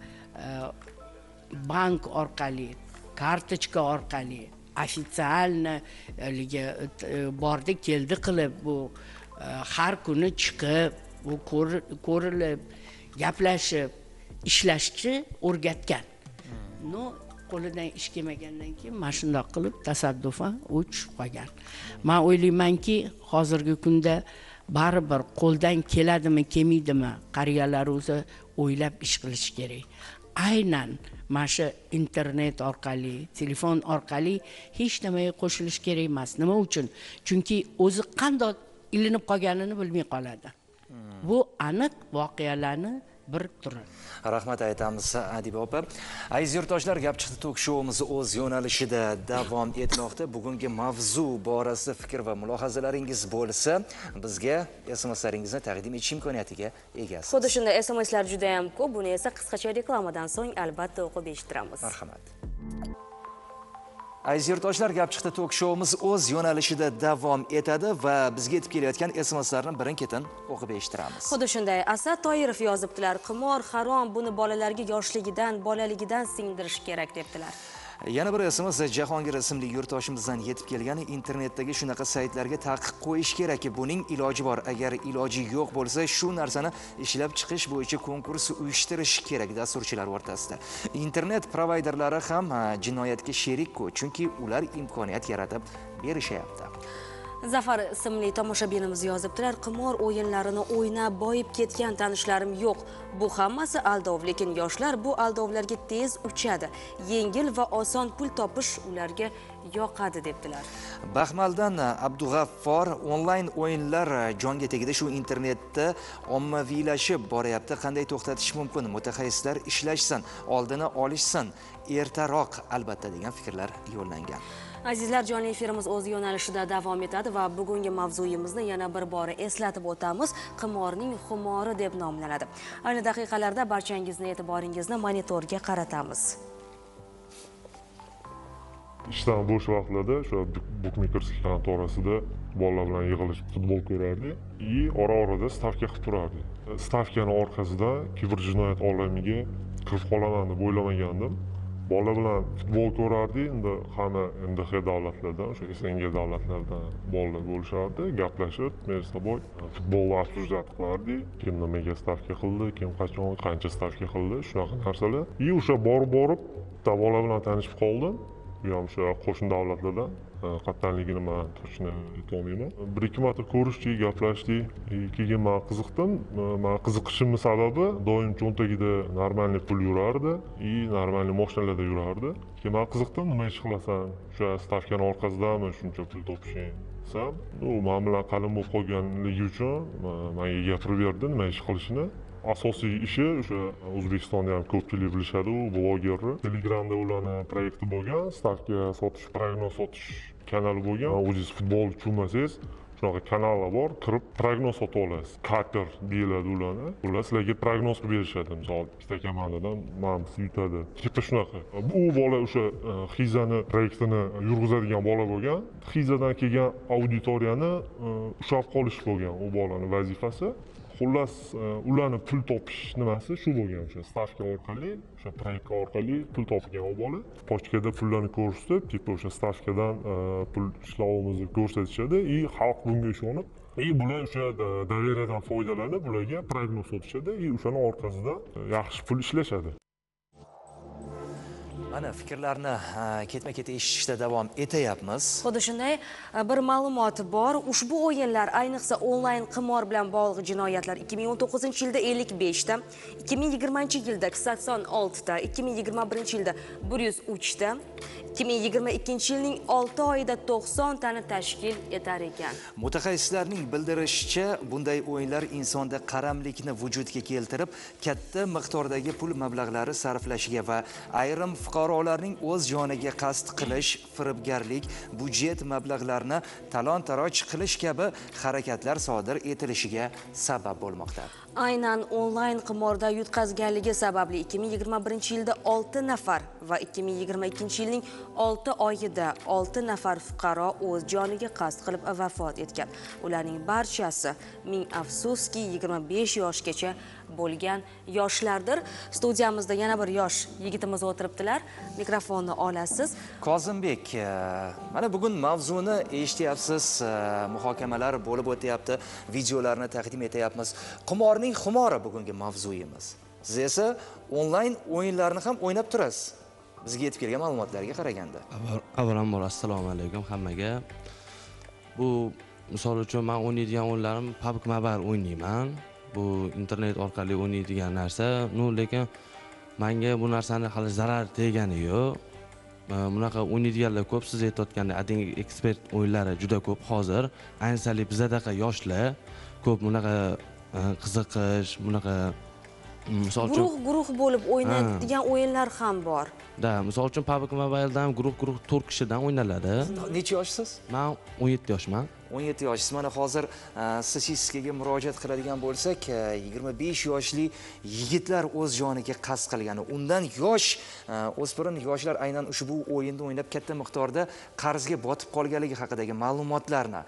Bank orqali, kartochka orqali, ofitsialni bordi keldi qilib, bu har kuni chiqib, u ko'rilib, gaplashib, ishlashni o'rgatgan. No, qo'lidan ish kelmagandan keyin mana shunday qilib tasaddufan u tushib qolgan. Men o'ylaymanki, hozirgi kunda baribir qo'ldan keladimi, kelmaydimi, qariyalar o'zi o'ylab ish qilish kerak. Aynan mana shu internet orqali, telefon orqali hech nimaga qo'shilish kerak emas. Nima uchun? Chunki o'zi qanday ilinib qolganini bilmay qoladi. Bu aniq voqealarni bir turi. Rahmat aytamiz Adiba opa. Aziz yurtdoshlar, gap chiqdi tok shouimiz o'z yo'nalishida davom etmoqda. Bugungi mavzu borasida fikr va mulohazalaringiz bo'lsa, bizga S M Slaringizni taqdim etish imkoniyatiga egasiz. Xuddi shunday S M Slar juda ham ko'p. Buni esa qisqacha reklamadan so'ng albatta o'qib eshittiramiz. Marhamat. Aziz yurtdoshlar, gap chiqdi tok shouimiz o'z yo'nalishida davom etadi va bizga yetib kelayotgan S M Slarni birin-ketin o'qib eshittiramiz. Xuddi shunday. Asad Toirov yozibdilar. Qimor harom, buni bolalarga yoshligidan, bolaligidan singdirish kerak debdilar. Yana bir S M S Jahongir ismli yurtdoshimizdan yetib kelgani, internetdagi shunaqa saytlarga taqiq qo'yish kerakki, buning iloji bor. Agar iloji yo'q bo'lsa, shu narsani ishlab chiqish bo'yicha konkurs uyushtirish kerak dasturchilar o'rtasida. Internet provayderlari ham jinoyatga sherik-ku, chunki ular imkoniyat yaratib berishyapti. Zafar ismli tomoshabinimiz yozibdilar. Qimor o'yinlarini o'ynab boyib ketgan tanishlarim yo'q. Bu hammasi aldov, lekin yoshlar bu aldovlarga tez uchadi. Yengil va oson pul topish ularga yoqadi debdilar. Baxmaldan Abdug'affor onlayn o'yinlar jonga tegdi, shu internetda ommaviylashib boryapti. Qanday to'xtatish mumkin? Mutaxassislar ishlashsin, oldini olishsin, ertaroq albatta degan fikrlar yo'llangan. Azizlar, jonli efirimiz o'z yo'nalishida davom etadi va bugungi mavzuyimizni yana bir bora eslatib o'tamiz. Qimorning xumori deb nomlanadi. Ayni daqiqalarda barchangizni e'tiboringizni monitorga qaratamiz. Ishdan bo'sh vaqtlarda shu bukmekerskiy kontorasida bolalar bilan yig'ilishib futbol ko'rardi. И ora-orada stavka qilib turardi. Stavkani orqasida kiberjinoyat olamiga kirib qolaman deb o'ylamagandim. Bola bilan futbol ko'rardi, endi hamma M D H davlatlardan, o'sha S N G davlatlardan bolalar bo'lishardi, gaplashib, men saboy futbolni obsуждать qilardi. Kim nimaga stavka qildi, kim qachon, qancha stavka qildi, shunaqa narsalar. И o'sha borib-borib, bola bilan tanishib qoldim. Bu ham o'sha qo'shni davlatlardan. Qattanligini men точно aytolmayman. Bir ikki marta ko'rishdik, gaplashdik. Keyin men qiziqdim. Men qiziqishimning sababi doim cho'ntagida normalniy pul yurardi, и normalniy mashinalarda yurardi. Keyin men qiziqdim, nima ish qilasan? O'sha stavkani orqasidami shuncha pul topishing? desam, u men bilan qalin bo'lib qolganligi uchun menga gapirib berdi nima ish qilishini. Asosiy ishi o'sha O'zbekistonda ham ko'pchilik bilishadi, u blogerlar. Telegramda ularni proyekti bo'lgan, stavka sotish, prognoz sotish kanali bo'lgan. O'zingiz futbol tushunmasangiz, shunaqa kanallar bor, kirib prognoz sotib olasiz. Kater deyiladi ularni. Ular sizlarga prognoz qilib berishadi. Misol, ikkita komandadan ma'lumot yutadi. Chipta shunaqa. Bu bola o'sha Xizani proyektini yurg'izadigan bola bo'lgan. Xizadan kelgan auditoriyani ushlab qolish bo'lgan u bolaning vazifasi. Xullas, ularni pul topish nimasi shu bo'lgan, o'sha stavka orqali, o'sha proyekt orqali pul topgan u bola. Pochkada pullarni ko'rsatib, tipa o'sha stavkadan pul ishlovimizni ko'rsatishadi, и xalq bunga ishonib, и bular o'sha daveriyadan foydalanib, bularga prognoz sotishadi, и o'shaning orqasida yaxshi pul ishlashadi. Mana fikrlarni ketma-ket eshitishda davom etayapmiz. Xuddi shunday bir ma'lumot bor. Ushbu o'yinlar, ayniqsa onlayn qimor bilan bog'liq jinoyatlar ikki ming o'n to'qqizinchi yilda ellik besh ta, ikki ming yigirmanchi yilda sakson olti ta, ikki ming yigirma birinchi yilda bir yuz uch ta, ikki ming yigirma ikkinchi yilning olti oyida to'qson tani tashkil etar ekan. Mutaxassislarning bildirishicha, bunday o'yinlar insonda qaramlikni vujudga keltirib, katta miqdordagi pul mablag'lari sarflashiga va ayrim fuqarolarning o'z joniga qasd qilish, firibgarlik, budjet mablag'larini talon-taroj qilish kabi harakatlar sodir etilishiga sabab bo'lmoqda. Aynan onlayn qimorda yutqazganligi sababli ikki ming yigirma birinchi yilda olti nafar va ikki ming yigirma ikkinchi yilning olti oyida olti nafar fuqaro o'z joniga qasd qilib vafot etgan. Ularning barchasi ming afsuski yigirma besh yoshgacha bo'lgan yoshlardir. Studiyamizda yana bir yosh yigitimiz o'tiribdilar. Mikrofonni olasiz. Kozimbek, mana bugun mavzuni eshityapsiz, muhokamalar bo'lib o'tyapti, videolarni taqdim etyapmiz. Qimorning xumori bugungi mavzuyimiz. Siz esa onlayn o'yinlarni ham o'ynab turasiz. Bizga yetib kelgan ma'lumotlarga qaraganda. Avvalambor assalomu alaykum hammaga. Bu misol uchun men o'ynaydigan o'yinlarim P U B G Mobile o'ynayman. Bu internet orqali o'ynaydigan narsa. No, lekin menga bu narsani hali zarar tegani yo'q. Bunaqa o'ynaydiganlar ko'p, siz aytayotgandek, ading ekspert o'yinlari juda ko'p hozir. Ayniqsa bizadaqa yoshlar ko'p bunaqa qiziqish, bunaqa misol uchun guruh-guruh bo'lib o'ynaydigan o'yinlar ham bor. Da, misol uchun P U B G Mobile'dan guruh-guruh to'rt kishidan o'ynaladi. Necha yoshsiz? Men o'n yetti yoshman. o'n yetti yoshsiz. Mana hozir statistikaga murojaat qiladigan bo'lsak, yigirma besh yoshli yigitlar o'z joniga qasd qilgani, undan yosh o'spirin yoshlar aynan ushbu o'yinda o'ynab katta miqdorda qarzga botib qolganligi haqidagi ma'lumotlarni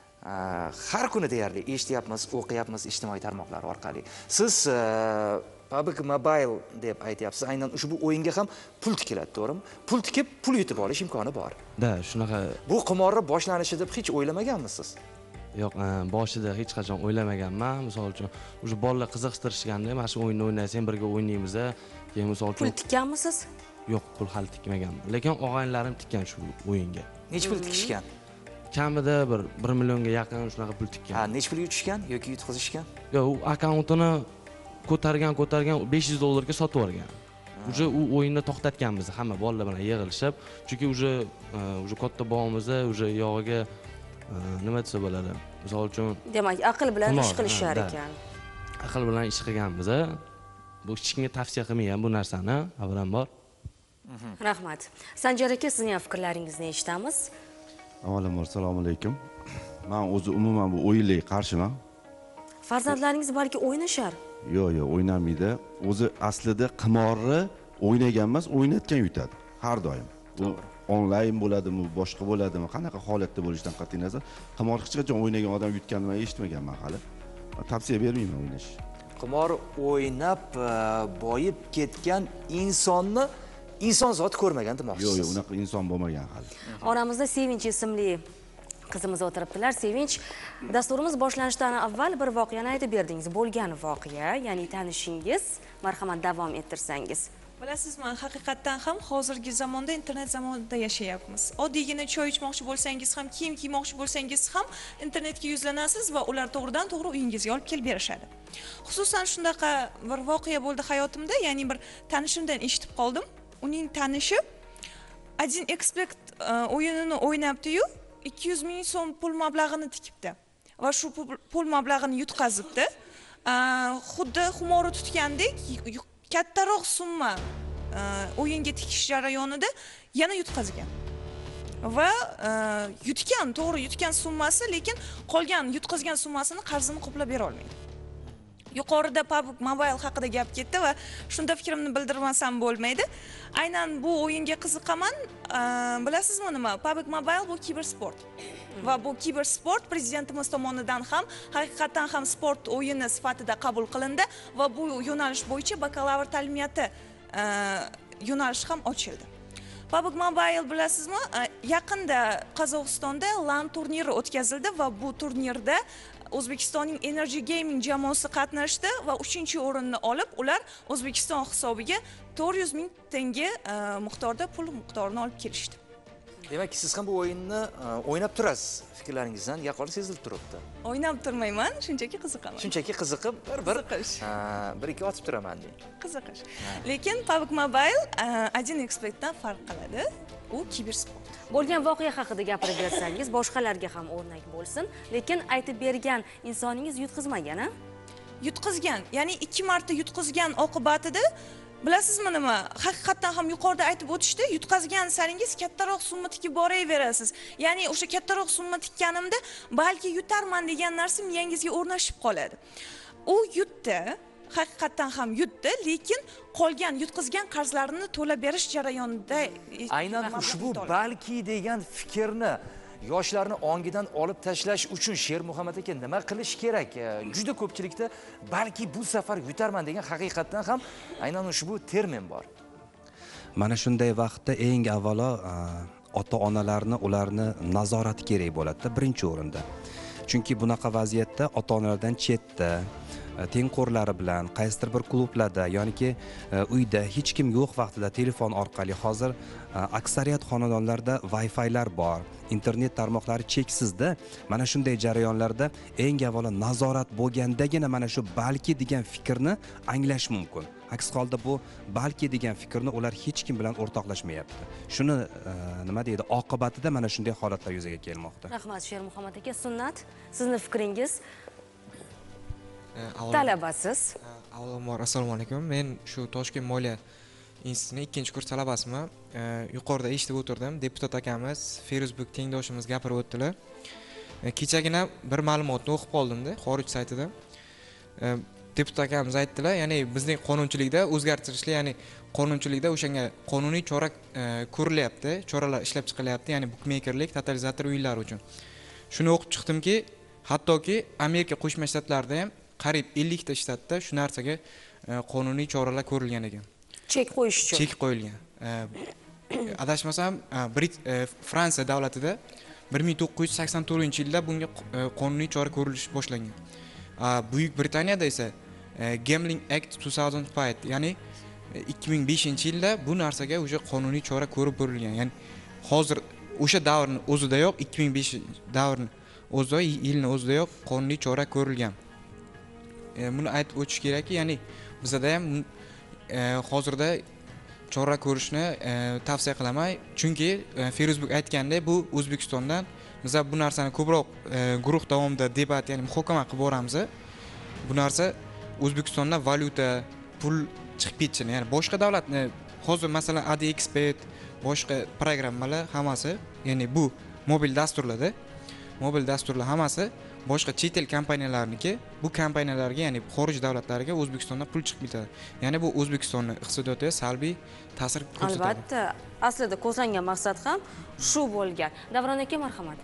har kuni deyarli eshityapmiz, o'qiyapmiz ijtimoiy tarmoqlar orqali. Siz P U B G Mobile deb aytyapsiz, aynan ushbu o'yinga ham pul tikiladi, to'g'rimi? Pul tikib, pul yutib olish imkoni bor. Da, shunaqa. Bu qimorni boshlanishi deb hech o'ylamaganmisiz? Yo'q, boshida hech qachon o'ylamaganman. Misol uchun, o'sha bolalar qiziqtirishganda, mana shu o'yinni o'ynaysan, birga o'ynaymiz, keyin misol uchun pul tikkanmisiz? Yo'q, pul hali tikmaganman. Lekin og'aynilarim tikkan shu o'yinga. Necha pul tikishgan? Kamida bir bir millionga yaqin shunaqa pul tikkan. Ha, necha pul yutishgan yoki yutqizishgan? Yo'q, u akkauntini ko'targan, ko'targan besh yuz dollarga sotib olgan. Uje u o'yinni to'xtatganmiz hamma bolalar bilan yig'ilishib, chunki uje uje katta bog'imiz, uje yog'iga nima desa bo'ladi? Misol uchun, demak, aql bilan ish qilishar ekan. Aql bilan ish qilganmiz. Bu hech kimga tavsiya qilmayman bu narsani, avvalambor. Rahmat. Sanjar aka, sizning ham fikrlaringizni eshitamiz. Avvalambor assalomu alaykum. Men o'zi umuman bu o'yinlarga qarshiman. Farzandlaringiz balki o'ynashar? Yo'q, yo'q, o'ynamaydi. O'zi aslida qimorni o'ynagan emas, o'ynatgan yutadi har doim. Bu onlayn bo'ladimi, boshqa bo'ladimi, qanaqa holatda bo'lishidan qat'iy nazar, qimor hech qachon o'ynagan odam yutganini men eshitmaganman hali. Tavsiya bermayman o'ynash. Qimor o'ynab boyib ketgan insonni inson zot ko'rmagan demoqchisiz. Yo'q, yo'q, unaqa inson bo'lmagan hali. Oramizda Sevinch ismli qizimiz o'tiribdilar. Sevinch, dasturimiz boshlanishidan avval bir voqeani aytib berdingiz. Bo'lgan voqea, ya'ni tanishingiz, marhamat davom ettirsangiz. Bilasizmi, haqiqatdan ham hozirgi zamonda internet zamonida yashayapmiz. Oddiygina choy ichmoqchi bo'lsangiz ham, kiyim kiymoqchi bo'lsangiz ham internetga yuzlanasiz va ular to'g'ridan to'g'ri uyingizga olib kelib berishadi. Xususan shunaqa bir voqea bo'ldi hayotimda, ya'ni bir tanishimdan eshitib qoldim. Uning tanishi один эксперт o'yinini o'ynabdi-yu, ikki yuz ming so'm pul mablag'ini tikibdi va shu pul mablag'ini yutqazibdi. Xuddi xumori tutgandek kattaroq summa o'yinga tikish jarayonida yana yutqazgan. Va yutgan, to'g'ri yutgan summasi, lekin qolgan yutqazgan summasini qarzini qoplab bera olmaydi. Yuqorida P U B G Mobile haqida gap ketdi va shunda fikrimni bildirmasam bo'lmaydi. Aynan bu o'yinga qiziqaman. Bilasizmi nima? P U B G Mobile bu kibersport. Va bu kibersport prezidentimiz tomonidan ham haqiqatan ham sport o'yini sifatida qabul qilindi va bu yo'nalish bo'yicha bakalavr ta'limiyati yo'nalishi ham ochildi. P U B G Mobile bilasizmi, yaqinda Qozog'istonda LAN turniri o'tkazildi va bu turnirda O'zbekistonning Energy Gaming jamoasi qatnashdi va uchinchi o'rinni olib, ular O'zbekiston hisobiga to'rt yuz ming tenge miqdorda pul miqdorini olib kelishdi. Demak, siz ham bu o'yinni o'ynab turasiz. Fikrlaringizdan yaqqol sezilib turibdi. O'ynab turmayman, shunchaki qiziqaman. Shunchaki qiziqib, bir bir ikki otib turaman deng. Qiziqish. Lekin P U B G Mobile один икс bet dan farq qiladi. U kibersport. Bo'lgan voqea haqida gapirib bersangiz, boshqalarga ham o'rnak bo'lsin, lekin aytib bergan insoningiz yutqizmagan, a? Yutqizgan, ya'ni ikki marta yutqizgan oqibatida bilasizmi nima? Haqiqatan ham yuqorida aytib o'tishdi, yutqazgan saringiz kattaroq summa tikib boraverasiz. Ya'ni o'sha kattaroq summa tikkanimda balki yutarman degan narsa miyangizga o'rnashib qoladi. U yutdi, haqiqatan ham yutdi, lekin qolgan yutqizgan qarzlarini to'lab berish jarayonida aynan ushbu balki degan fikrni yoshlarni ongidan olib tashlash uchun Sher Muhammad aka nima qilish kerak? Juda ko'pchilikda balki bu safar yutarman degan haqiqatan ham aynan ushbu termin bor. Mana shunday vaqtda eng avvalo ota-onalarni ularni nazorati kerak bo'ladi birinchi o'rinda. Chunki bunaqa vaziyatda ota-onalardan chetda tengqo'rlari bilan qaysidir bir klublarda yoki uyda hech kim yo'q vaqtida telefon orqali hozir aksariyat xonadonlarda Wi-Fi'lar bor, internet tarmoqlari cheksizda. Mana shunday jarayonlarda eng avvalo nazorat bo'lgandagina mana shu balki degan fikrni anglash mumkin. Aks holda bu balki degan fikrni ular hech kim bilan o'rtoqlashmayapti. Shuni nima deydi, oqibatida mana shunday holatlar yuzaga kelmoqda. Rahmat Sher Muhammad aka. Sunnat, sizning fikringiz? Talabasiz. Avvalambor assalomu alaykum. Men shu Toshkent moliya institutining ikkinchi kurs talabasiman. Yuqorida eshitib o'tirdim. Deputat akamiz, Feruzbek tengdoshimiz gapirib o'tdilar. Kechagina bir ma'lumotni o'qib qoldim-da, xorij saytida. Deputat akamiz aytdilar, ya'ni bizning qonunchilikda o'zgartirishlar, ya'ni qonunchilikda o'shanga qonuniy chora ko'rilyapti, choralar ishlab chiqilyapti, ya'ni bukmeykerlik, totalizator o'yinlari uchun. Shuni o'qib chiqdimki, hattoki Amerika Qo'shma Shtatlarida ham qariyb ellik ta shtatda shu narsaga qonuniy choralar ko'rilgan ekan. Chek qo'yish uchun. Chek qo'yilgan. Adashmasam, Fransiya davlatida bir ming to'qqiz yuz sakson to'rtinchi yilda bunga qonuniy chora ko'rilish boshlangan. Buyuk Britaniyada esa Gambling Act ikki ming besh, ya'ni ikki ming beshinchi yilda bu narsaga o'sha qonuniy chora ko'rib ko'rilgan. Ya'ni hozir o'sha davrning o'zidayoq ikki ming besh davrini o'zida yilni o'zidayoq qonuniy chora ko'rilgan. Buni aytib o'tish kerakki, ya'ni bizda ham hozirda chora ko'rishni tavsiya qilaman, chunki Feruzbek aytgandek, bu O'zbekistondan biz bu narsani ko'proq guruh davomida debat, ya'ni muhokama qilib boramiz. Bu narsa O'zbekistonda valyuta, pul chiqib ketishini, ya'ni boshqa davlatni hozir masalan A D X bet, boshqa programmalar hammasi, ya'ni bu mobil dasturlarda, mobil dasturlar hammasi boshqa chet el kompaniyalarniki, bu kompaniyalarga, ya'ni xorij davlatlariga O'zbekistondan pul chiqib ketadi. Ya'ni bu O'zbekistonning iqtisodiyotiga salbiy ta'sir ko'rsatadi. Albatta, aslida ko'zlangan maqsad ham shu bo'lgan. Davron aka, marhamat.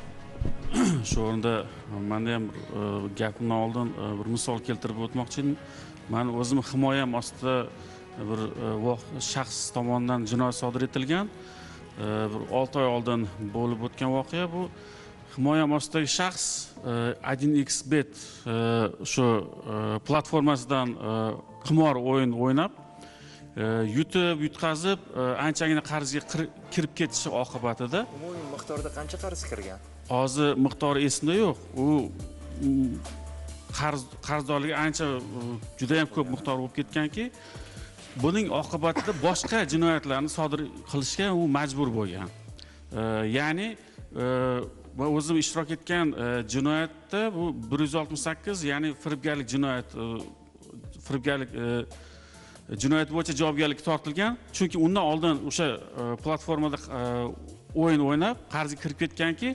Shu o'rinda menda ham gapimdan oldin bir misol keltirib o'tmoqchi edim. Men o'zim himoyam ostida bir shaxs tomonidan jinoyat sodir etilgan. Bir olti oy oldin bo'lib o'tgan voqea bu. Himoyam ostidagi shaxs один икс bet shu platformasidan qimor o'yin o'ynab, yutib, yutqazib, anchagina qarzga kirib ketishi oqibatida umumiy miqdorda qancha qarz kirgan? Hozir miqdori esimda yo'q. U qarz qarzdorligi ancha juda ham ko'p miqdor bo'lib ketganki, buning oqibatida boshqa jinoyatlarni sodir qilishga u majbur bo'lgan. Ya'ni va o'zim ishtirok etgan jinoyatda bu bir yuz oltmish sakkiz, ya'ni firibgarlik jinoyat firibgarlik jinoyat bo'yicha javobgarlikka tortilgan. Chunki undan oldin o'sha platformada o'yin o'ynab qarzga kirib ketganki,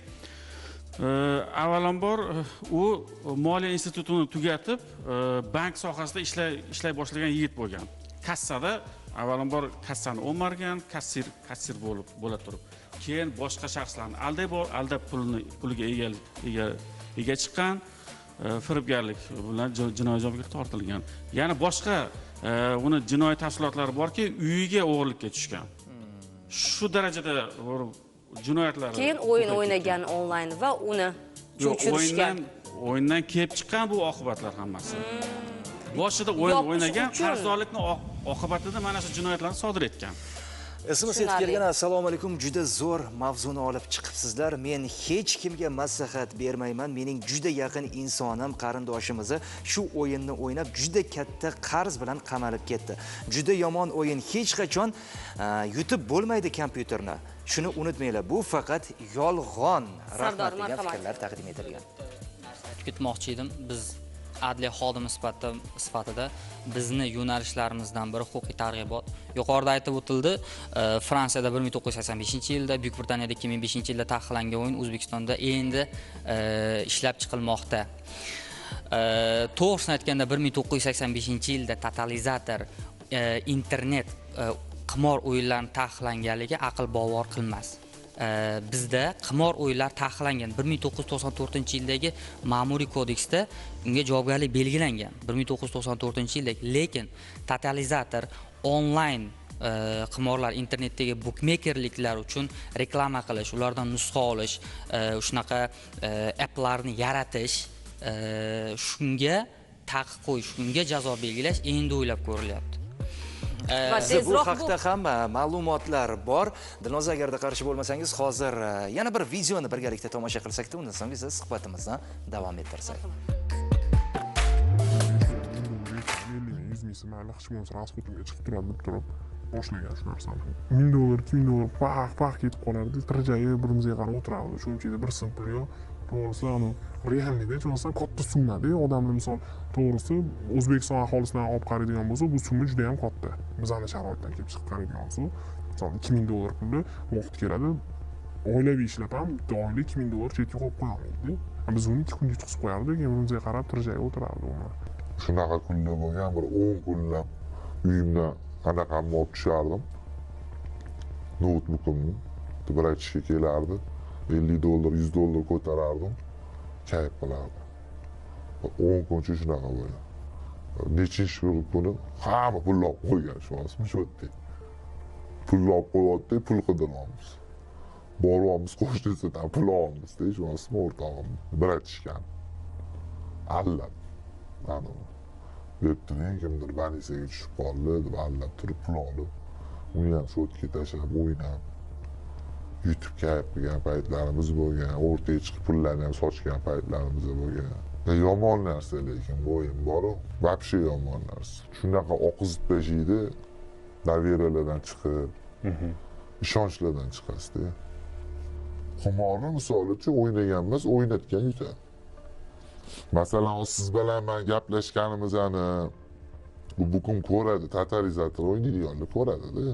avvalambor u moliya institutini tugatib bank sohasida ishlay ishlay boshlagan yigit bo'lgan. Kassada avvalambor kassani o'margan, kassir kassir bo'lib bo'la turib, keyin boshqa shaxslarni aldab aldab pulni puliga ega ega ega chiqqan, firibgarlik bilan jinoiy javobgarlikka tortilgan. Ya'ni boshqa uni jinoiy tafsilotlari borki, uyiga o'g'irlikka tushgan. Shu darajada jinoyatlar. Keyin o'yin o'ynagan onlayn va uni cho'chirishgan. O'yindan kelib chiqqan bu oqibatlar hammasi. Boshida o'yin o'ynagan, qarzdorlikning oqibatida mana shu jinoyatlarni sodir etgan. Ismi yetib kelgan. Assalomu alaykum. Juda zo'r mavzuni olib chiqibsizlar. Men hech kimga maslahat bermayman. Mening juda yaqin insonim, qarindoshimiz shu o'yinni o'ynab juda katta qarz bilan qamalib ketdi. Juda yomon o'yin, hech qachon yutib bo'lmaydi kompyuterni. Shuni unutmanglar. Bu faqat yolg'on. Rahmat degan fikrlar taqdim etilgan. Kutmoqchi edim. Biz adliya xodimi sifatida sifatida bizni yo'nalishlarimizdan biri huquqiy targ'ibot. Yuqorida aytib o'tildi, Fransiyada bir ming to'qqiz yuz sakson beshinchi yilda, Buyuk Britaniyada ikki ming beshinchi yilda taqiqlangan o'yin O'zbekistonda endi ishlab chiqilmoqda. To'g'risini aytganda bir ming to'qqiz yuz sakson beshinchi yilda totalizator internet qimor o'yinlarini taqiqlanganligi aql bovar qilmas. Bizda qimor o'yinlari taqiqlangan bir ming to'qqiz yuz to'qson to'rtinchi yildagi Ma'muriy kodeksda unga javobgarlik belgilangan bir ming to'qqiz yuz to'qson to'rtinchi yilda, lekin totalizator onlayn qimorlar, internetdagi bukmekerliklar uchun reklama qilish, ulardan nusxa olish, shunaqa applarni yaratish, shunga taqiq qo'yish, shunga jazo belgilash endi o'ylab ko'rilyapti. Bu haqda ham ma'lumotlar bor. Dilnoza, agarda qarshi bo'lmasangiz, hozir yana bir videoni birgalikda tomosha qilsak-da, undan so'ng biz suhbatimizni davom ettirsak. yuz ming mayli hech bo'lmasa rasxotimga chiqib turadi deb turib boshlagan shu narsani. ming dollar, ikki ming dollar paq paq ketib qolardi. Tirjayib birimizga qarab o'tirardi. Shunchalik bir so'm pul yo'q. To'g'risi, ani reallikda aytmasam katta summa-da. Odamlar misol to'g'risi O'zbekiston aholisidan olib qaraydigan bo'lsa, bu summa juda ham katta. Bizning sharoitdan kelib chiqib qaraydigan bo'lsa, misol ikki ming dollar pulni vaqt keladi. Oilaviy ishlab ham bitta oyda ikki ming dollar chetga qo'yib qo'yolmaydi. Biz uni ikki kun yutqizib qo'yardik, birimizga qarab tirjayib o'tirardi u. Shunaqa kunlar bo'lgan, bir o'n kunlab uyimdan anaqamni olib tushardim. Notebookimni bir aytishga kelardi. ellik dollar, yuz dollar ko'tarardim. Kayf qilardi. o'n kuncha shunaqa bo'ldi. Nechinchi kuni hamma pulni olib qo'ygan shu asmi shoddi. Pulni olib qo'yapti, pul qidiryapmiz. Boryapmiz qo'shnisidan pul olamiz, deyish shu asmi o'rtog'im bir aytishgan. Allab. Mana Leptining kimdir banisaga tushib qoldi deb allab turib pul olib, uni ham shotga tashlab o'ynab, yutib kayf qilgan paytlarimiz bo'lgan, o'rtaga chiqib pullarni ham sochgan paytlarimiz bo'lgan. Yomon narsa lekin bu o'yin bor-ku, vobshe yomon narsa. Shunaqa oqizib tashlaydi, daveralardan chiqib, ishonchlardan chiqasizda. Qimorni misol uchun o'ynagan emas, o'ynatgan yutadi. Masalan, siz bilan men gaplashganimizni bu bugun ko'radi, totalizator o'ynaydiganlar ko'radi-da.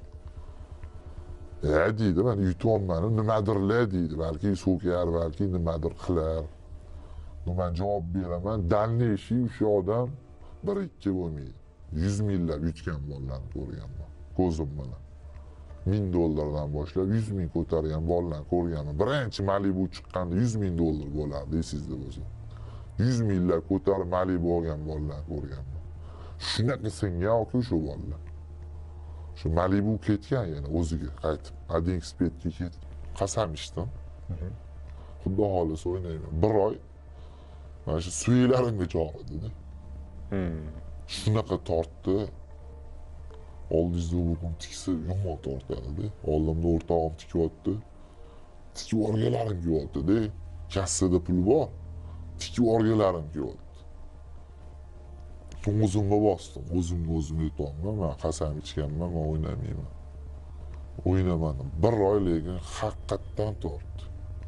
Ya deydi, men yutyapman, nimadirlar deydi, balki so'kar, balki nimadir qilar. Men javob beraman, dalnishi o'sha odam bir ikki bo'lmaydi. yuz minglab yutgan bolalarni ko'rganman, ko'zim bilan. ming dollardan boshlab yuz ming ko'targan bolalarni ko'rganman. Birinchi Malibu chiqqanda yuz ming dollar bo'lardi, esingizda bo'lsa. yuz minglab ko'tarib Malibu olgan bolalarni ko'rganman. Shunaqa singan oku shu bolalar. Shu Malibu ketgan yana o'ziga qaytib, Adinspetga ketib, qasam ichdim. Xudo xohlasa o'ynayman. Bir oy mana shu suylarimga chog'idi-da. Shunaqa tortdi. Oldingizda bugun tiksa yomon tortadi-da. Oldimda o'rtog'im tikyapti. Tikib olganlarim kelyapti-da. Kassada pul bor. Tikib olganlarim kelyapti. O'zimga bosdim. O'zimga o'zim aytolmay, men qasam ichganman, men o'ynamayman. O'ynamadim. Bir oy lekin haqiqatdan tortdi.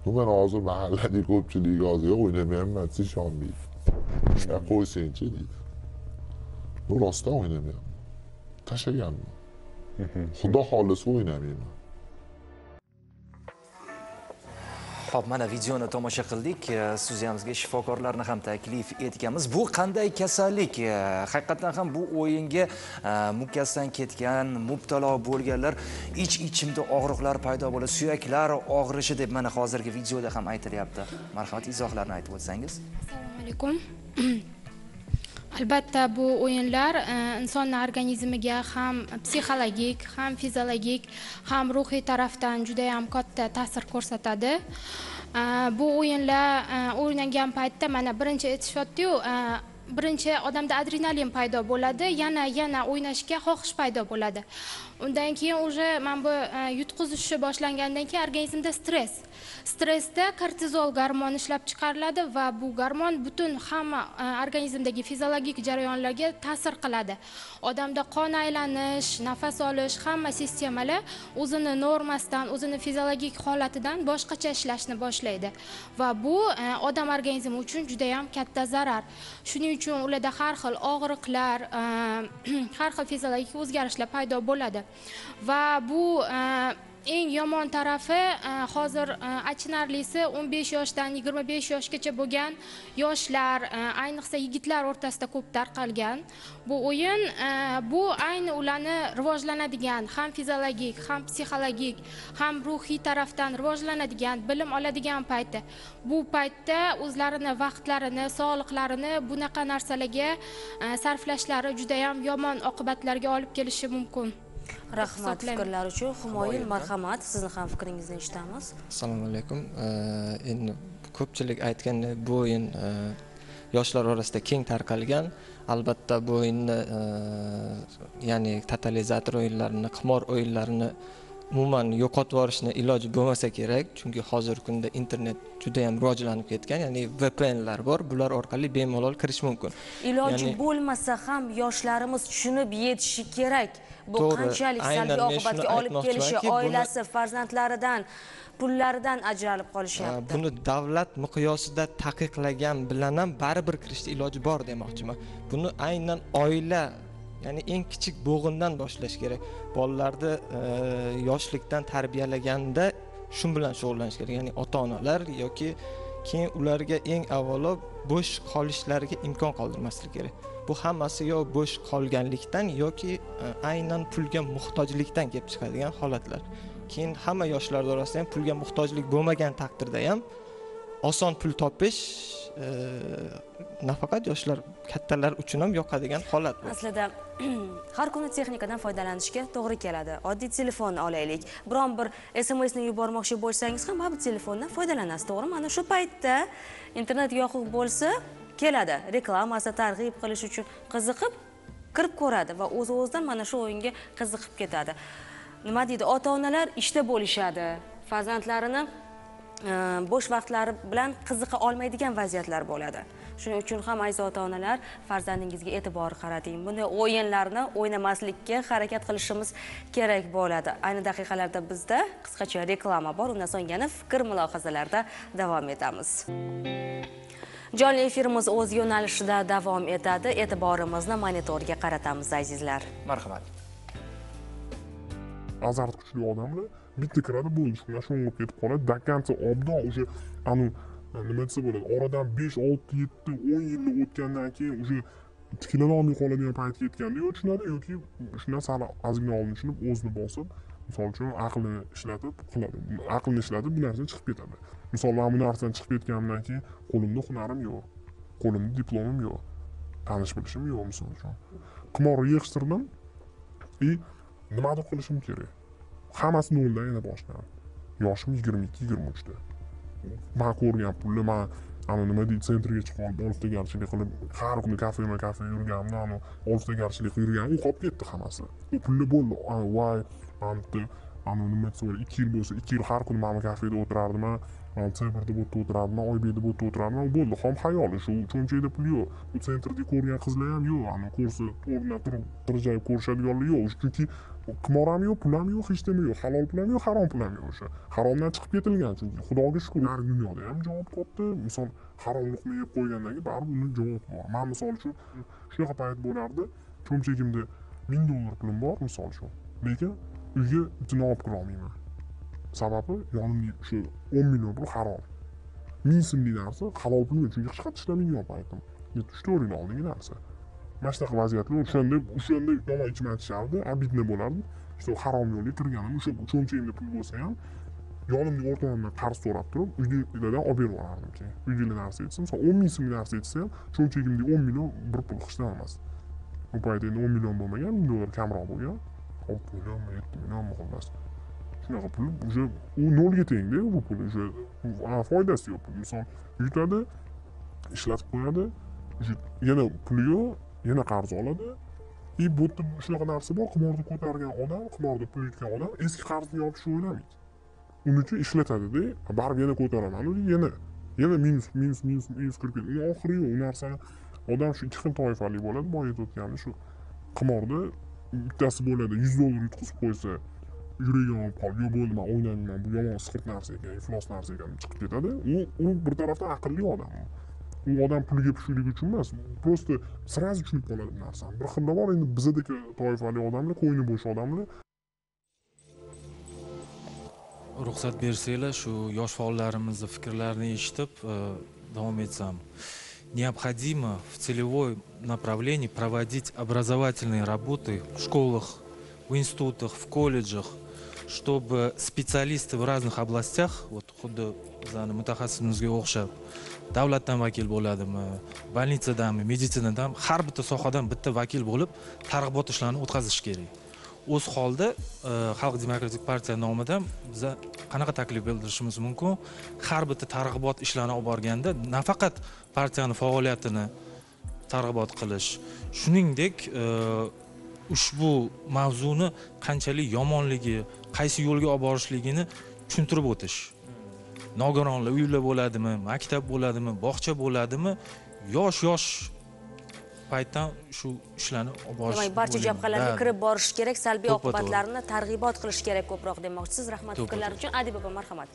bu men hozir mahalladagi ko'pchilik hozir yo'q o'ynamayapman desa ishonmaydi. Ya qo'ysangchi deydi. Bu rostdan o'ynamayapman. Tashlaganman. Xudo xohlasa o'ynamayman. Xo'p, mana videoni tomosha qildik. Studiyamizga shifokorlarni ham taklif etganmiz. Bu qanday kasallik? Haqiqatan ham bu o'yinga mukkasidan ketgan, mubtalo bo'lganlar ich-ichimda og'riqlar paydo bo'ladi, suyaklar og'rishi deb mana hozirgi videoda ham aytilyapti. Marhamat, izohlarni aytib o'tsangiz. Assalomu alaykum. Albatta bu o'yinlar insonning organizmiga ham psixologik, ham fiziologik, ham ruhiy tarafdan juda ham katta ta'sir ko'rsatadi. Bu o'yinlar o'ynagan paytda mana birinchi aytishyapti-yu, birinchi odamda adrenalin paydo bo'ladi, yana yana o'ynashga xohish paydo bo'ladi. Undan keyin уже mana bu yutqizishi boshlangandan keyin organizmda stress. Stressda kortizol gormoni ishlab chiqariladi va bu gormon butun hamma organizmdagi fiziologik jarayonlarga ta'sir qiladi. Odamda qon aylanish, nafas olish, hamma sistemalar o'zini normasidan, o'zini fiziologik holatidan boshqacha ishlashni boshlaydi va bu odam organizmi uchun juda ham katta zarar. Shuning uchun ularda har xil og'riqlar, har xil fiziologik o'zgarishlar paydo bo'ladi. Va bu eng yomon tarafi hozir achinarlisi o'n besh yoshdan yigirma besh yoshgacha bo'lgan yoshlar, ayniqsa yigitlar o'rtasida ko'p tarqalgan. Bu o'yin bu ayni ularni rivojlanadigan, ham fiziologik, ham psixologik, ham ruhiy tarafdan rivojlanadigan, bilim oladigan payti. Bu paytda o'zlarini vaqtlarini, sog'liqlarini bunaqa narsalarga sarflashlari juda ham yomon oqibatlarga olib kelishi mumkin. Rahmat fikrlar uchun. Humoyun, marhamat, sizni ham fikringizni eshitamiz. Assalomu alaykum. Endi ko'pchilik aytganda bu o'yin yoshlar orasida keng tarqalgan. Albatta bu o'yinni, ya'ni totalizator o'yinlarini, qimor o'yinlarini umuman yo'qotib yuborishni iloji bo'lmasa kerak, chunki hozirgi kunda internet juda ham rivojlanib ketgan, ya'ni V P N'lar bor, bular orqali bemalol kirish mumkin. Iloji bo'lmasa ham yoshlarimiz tushunib yetishi kerak. Bu qanchalik salbiy oqibatga olib kelishi, oilasi, farzandlaridan, pullaridan ajralib qolishyapti. Buni davlat miqyosida taqiqlagan bilan ham baribir kirishga iloji bor demoqchiman. Buni aynan oila, ya'ni eng kichik bo'g'indan boshlash kerak. Bolalarni yoshlikdan tarbiyalaganda shu bilan shug'ullanish kerak. Ya'ni ota-onalar yoki keyin ularga eng avvalo bo'sh qolishlariga imkon qoldirmaslik kerak. Bu hammasi yo bo'sh qolganlikdan yoki aynan pulga muhtojlikdan kelib chiqadigan holatlar. Keyin hamma yoshlar orasida ham pulga muhtojlik bo'lmagan taqdirda ham oson pul topish nafaqat yoshlar, kattalar uchun ham yoqadigan holat bu. Aslida har kuni texnikadan foydalanishga to'g'ri keladi. Oddiy telefonni olaylik. Biron bir S M S ni yubormoqchi bo'lsangiz ham bu telefondan foydalanasiz, to'g'rimi? Mana shu paytda internet yo'q bo'lsa, keladi. Reklamasi targ'ib qilish uchun qiziqib kirib ko'radi va o'z-o'zidan mana shu o'yinga qiziqib ketadi. Nima deydi? Ota-onalar ishda bo'lishadi. Farzandlarini bo'sh vaqtlari bilan qiziqa olmaydigan vaziyatlar bo'ladi. Shuning uchun ham aziz ota-onalar, farzandingizga e'tibor qarating. Bunday o'yinlarni o'ynamaslikka harakat qilishimiz kerak bo'ladi. Ayni daqiqalarda bizda qisqacha reklama bor. Undan so'ng yana fikr mulohazalarda davom etamiz. Jonli efirimiz o'z yo'nalishida davom etadi. E'tiborimizni monitorga qaratamiz azizlar. Marhamat. Azart kuchli odamlar bitta kiradi bo'ldi, shunga sho'ng'ib ketib qoladi. Dakancha obdon o'sha anu nima desa bo'ladi, oradan besh, olti, yetti, o'n yilni o'tgandan keyin o'sha tikilib olmay qoladigan payt yetganda yo tushunadi yoki shundan sal ozgina oldin tushunib o'zini bosib, misol uchun aqlni ishlatib qiladi. Aqlni ishlatib bu narsadan chiqib ketadi. Misol men bu narsadan chiqib ketganimdan keyin qo'limda hunarim yo'q, qo'limda diplomim yo'q, tanish bilishim yo'q misol uchun. Qimorni yig'ishtirdim и nimadir qilishim kerak. Hammasi noldan yana boshlanadi. Yoshim yigirma ikki yigirma uch da. Men ko'rgan pulni men ana nima deydi, sentrga chiqib olib, oliftagarchilik qilib, har kuni kafema kafe yurganimda, ana oliftagarchilik yurganim u qolib ketdi hammasi. U pulni bo'ldi. Voy, anta ana nima desa bo'ladi, ikki yil bo'lsa, ikki yil har kuni men kafeda o'tirardim, men sentrda bu yerda o'tirardim, oybekda bu yerda o'tirardim, u bo'ldi. Xom xayol, shu cho'nchakda pul yo'q. Bu sentrda ko'rgan qizlar ham yo'q, ana ko'rsa, o'rnidan turib, tirjayib ko'rishadiganlar yo'q. Chunki qimor ham yo'q, pul ham yo'q, hech nima yo'q, halol pul ham yo'q, harom pul ham yo'q o'sha. Haromdan chiqib ketilgan chunki xudoga shukur, har dunyoda ham javob topdi. Misol harom luqma yeb qo'ygandan keyin baribir uni javobi bor. Men misol uchun shunaqa payt bo'lardi, cho'mchagimda ming dollar pulim bor misol uchun. Lekin uyga bittani olib kira olmayman. Sababi yonimda shu o'n million pul harom. Ming so'mlik narsa halol pul chunki hech qanday ishlamaydigan paytim. yetti to'rt yil oldingi narsa. Mana shunaqa vaziyatlar o'shanda o'shanda yomon ichmatishardi, abidna bo'lardi. İşte o harom yo'lga kirganim, o'sha cho'mchagimda pul bo'lsa ham, yonimda o'rtamdan qarz so'rab turib, uydagilardan olib berib yuborardim keyin. Uydagilar narsa aytsa, misol o'n ming so'mlik narsa aytsa ham, cho'mchagimda o'n million bir pul hechdan emas. Bu paytda endi o'n million bo'lmagan, ming dollar kamroq bo'lgan. olti million, yetti million xullas. Shunaqa pul o'sha u nolga tengda bu pul, o'sha foydasi yo'q. Misol yutadi, ishlatib qo'yadi, yana puli yo'q, yana qarz oladi. И bu yerda shunaqa narsa bor, qimorda ko'targan odam, qimorda pul yutgan odam eski qarzni yopishni o'ylamaydi. Uning uchun ishlatadi-da, baribir yana ko'taraman, yana yana minus minus minus minus kirib ketadi. Uni oxiri yo'q. U narsani odam shu ikki xil toifali bo'ladi, boya aytayotganim shu qimorda bittasi bo'ladi, yuz dollar yutqizib qo'ysa, yuragim olib qolib, yo'q bo'ldi, men o'ynayman, bu yomon sixirt narsa ekan, iflos narsa ekan chiqib ketadi. U u bir tarafdan aqlli odam. U odam puliga pushlik uchun emas, просто sразу tushunib qoladi bu narsani. Bir xilda bor endi bizdagi toifali odamlar, qo'yni bo'sh odamlar. Ruxsat bersanglar, shu yosh faollarimizni fikrlarini eshitib davom etsam. Необходимо в целевой направлении проводить образовательные работы в школах, в институтах, в колледжах, чтобы специалисты в разных областях, вот xuddi bizani mutaxassisimizga o'xshab, davlatdan vakil bo'ladimi, больницаdanmi, meditsinadan, har bitta sohadan bitta vakil bo'lib, targ'ibot ishlarini o'tkazish kerak. O'z holda Xalq demokratik partiya nomidan biz qanaqa taklif bildirishimiz mumkin? Har bitta targ'ibot ishlarini olib borganda nafaqat partiyani faoliyatini targ'ibot qilish, shuningdek ushbu mavzuni qanchalik yomonligi, qaysi yo'lga olib borishligini tushuntirib o'tish. Nogironlar uylar bo'ladimi, maktab bo'ladimi, bog'cha bo'ladimi, yosh-yosh paytdan shu ishlarni olib borish. Demak, barcha jabhalarga kirib borish kerak, salbiy oqibatlarini targ'ibot qilish kerak ko'proq demoqchisiz. Rahmat fikrlar uchun. Adib opa, marhamat.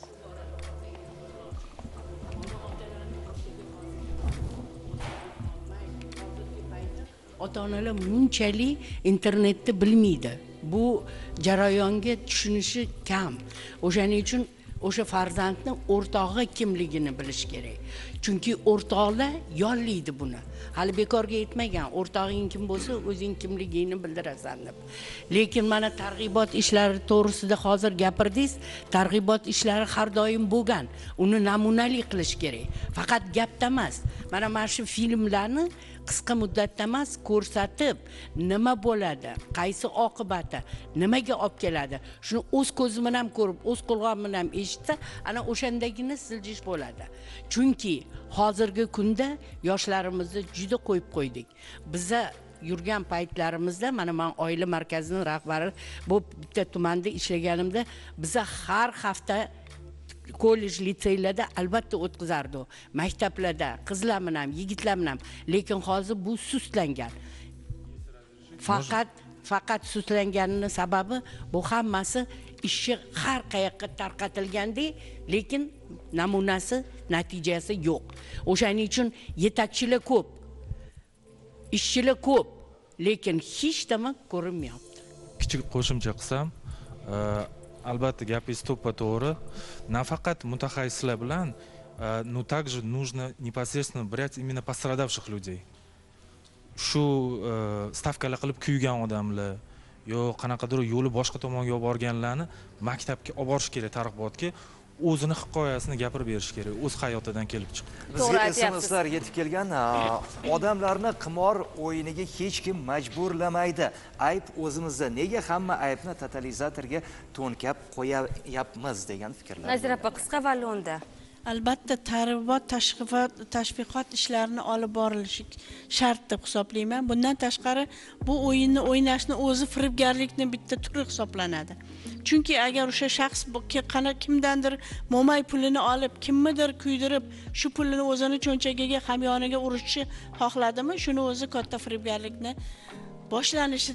Ota-onalar bunchalik internetni bilmaydi. Bu jarayonga tushunishi kam. O'shaning uchun o'sha farzandni o'rtog'i kimligini bilish kerak. Chunki o'rtoqlar yollaydi buni. Hali bekorga aytmagan, o'rtog'ing kim bo'lsa, o'zing kimligingni bildirasan deb. Lekin mana targ'ibot ishlari to'g'risida hozir gapirdingiz, targ'ibot ishlari har doim bo'lgan. Uni namunali qilish kerak. Faqat gapda emas. Mana mana shu filmlarni qisqa muddatda emas ko'rsatib, nima bo'ladi, qaysi oqibati, nimaga olib keladi, shuni o'z ko'zi bilan ko'rib, o'z quloq bilan eshitsa, ana o'shandagina siljish bo'ladi. Chunki hozirgi kunda yoshlarimizni juda qo'yib qo'ydik. Biza yurgan paytlarimizda, mana men oila markazining rahbari bo'lib bitta tumanda ishlaganimda, biza har hafta kollej, litseylarda albatta o'tkazardi. Maktablarda qizlar bilan, yigitlar bilan, lekin hozir bu sustlangan. Faqat faqat sustlanganining sababi bu hammasi ishi har qayoqqa tarqatilganda, lekin namunasi, natijasi yo'q. O'shaning uchun yetakchilar ko'p, ishchilar ko'p, lekin hech nima ko'rinmayapti. Kichik qo'shimcha qilsam, albatta gapingiz to'ppa-to'g'ri. Nafaqat mutaxassislar bilan, но также нужно непосредственно брать именно пострадавших людей. Shu stavkalar qilib kuygan odamlar, yo qanaqadir yo'li boshqa tomonga olib borganlarni maktabga olib borish kerak, targ'ibotga. O'zini hikoyasini gapirib berish kerak, o'z hayotidan kelib chiqib. Bizga S M Slar yetib kelgan, odamlarni qimor o'yiniga hech kim majburlamaydi. Ayb o'zimizda. Nega hamma aybni totalizatorga to'nkab qo'yapmiz degan fikrlar. Nazira opa, qisqa va lo'nda. Albatta targ'ibot, tashviqot, tashviqot ishlarini olib borilishi shart deb hisoblayman. Bundan tashqari bu o'yinni o'ynashni o'zi firibgarlikning bitta turi hisoblanadi. Chunki agar o'sha shaxs qana kimdandir mo'may pulini olib, kimnidir kuydirib, shu pulini o'zini cho'nchagiga, hamyoniga urishni xohladimi, shuni o'zi katta firibgarlikni boshlanishi deb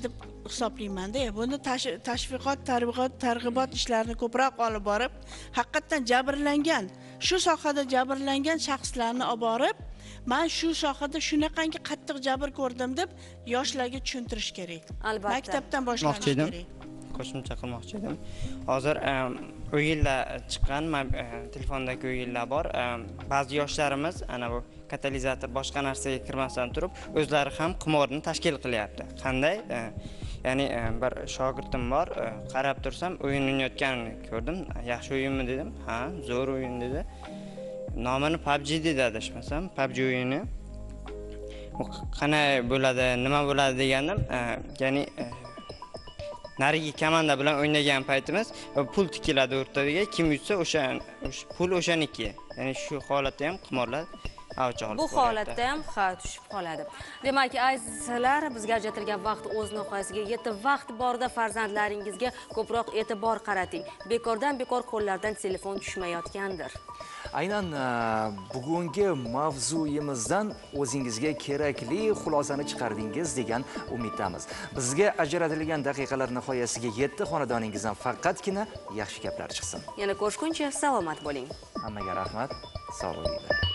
hisoblaymanda. Buni tashviqot, targ'ibot, targ'ibot ishlarini ko'proq olib borib, haqiqatan jabrlangan, shu sohada jabrlangan shaxslarni olib borib, men shu sohada shunaqangi qattiq jabr ko'rdim deb yoshlarga tushuntirish kerak. Albatta. Maktabdan boshlanishi kerak. Qo'shimcha qilmoqchi edim. Hozir o'yinlar chiqqan, telefondagi o'yinlar bor. Ba'zi yoshlarimiz ana bu katalizator boshqa narsaga kirmasdan turib, o'zlari ham qimorni tashkil qilyapti. Qanday? Ya'ni bir shogirdim bor, qarab tursam, o'yin o'ynayotganini ko'rdim. Yaxshi o'yinmi dedim. Ha, zo'r o'yin dedi. Nomini P U B G dedi adashmasam, P U B G o'yini. Qanday bo'ladi, nima bo'ladi degandim. Ya'ni narigi komanda bilan o'ynagan paytimiz pul tikiladi o'rtaga, kim yutsa o'sha pul o'shaniki. Ya'ni shu holatda ham qimorlar avj olib. Bu holatda ham ha tushib qoladi. Demak, azizlar, bizga ajratilgan vaqt o'z nihoyasiga yetib, vaqt borida farzandlaringizga ko'proq e'tibor qarating. Bekordan bekor qo'llardan telefon tushmayotgandir. Aynan bugungi mavzuyimizdan o'zingizga kerakli xulosani chiqardingiz degan umiddamiz. Bizga ajratilgan daqiqalar nihoyasiga yetdi. Xonadoningizdan faqatgina yaxshi gaplar chiqsin. Yana ko'rishguncha salomat bo'ling. Hammaga rahmat. Sog' bo'linglar.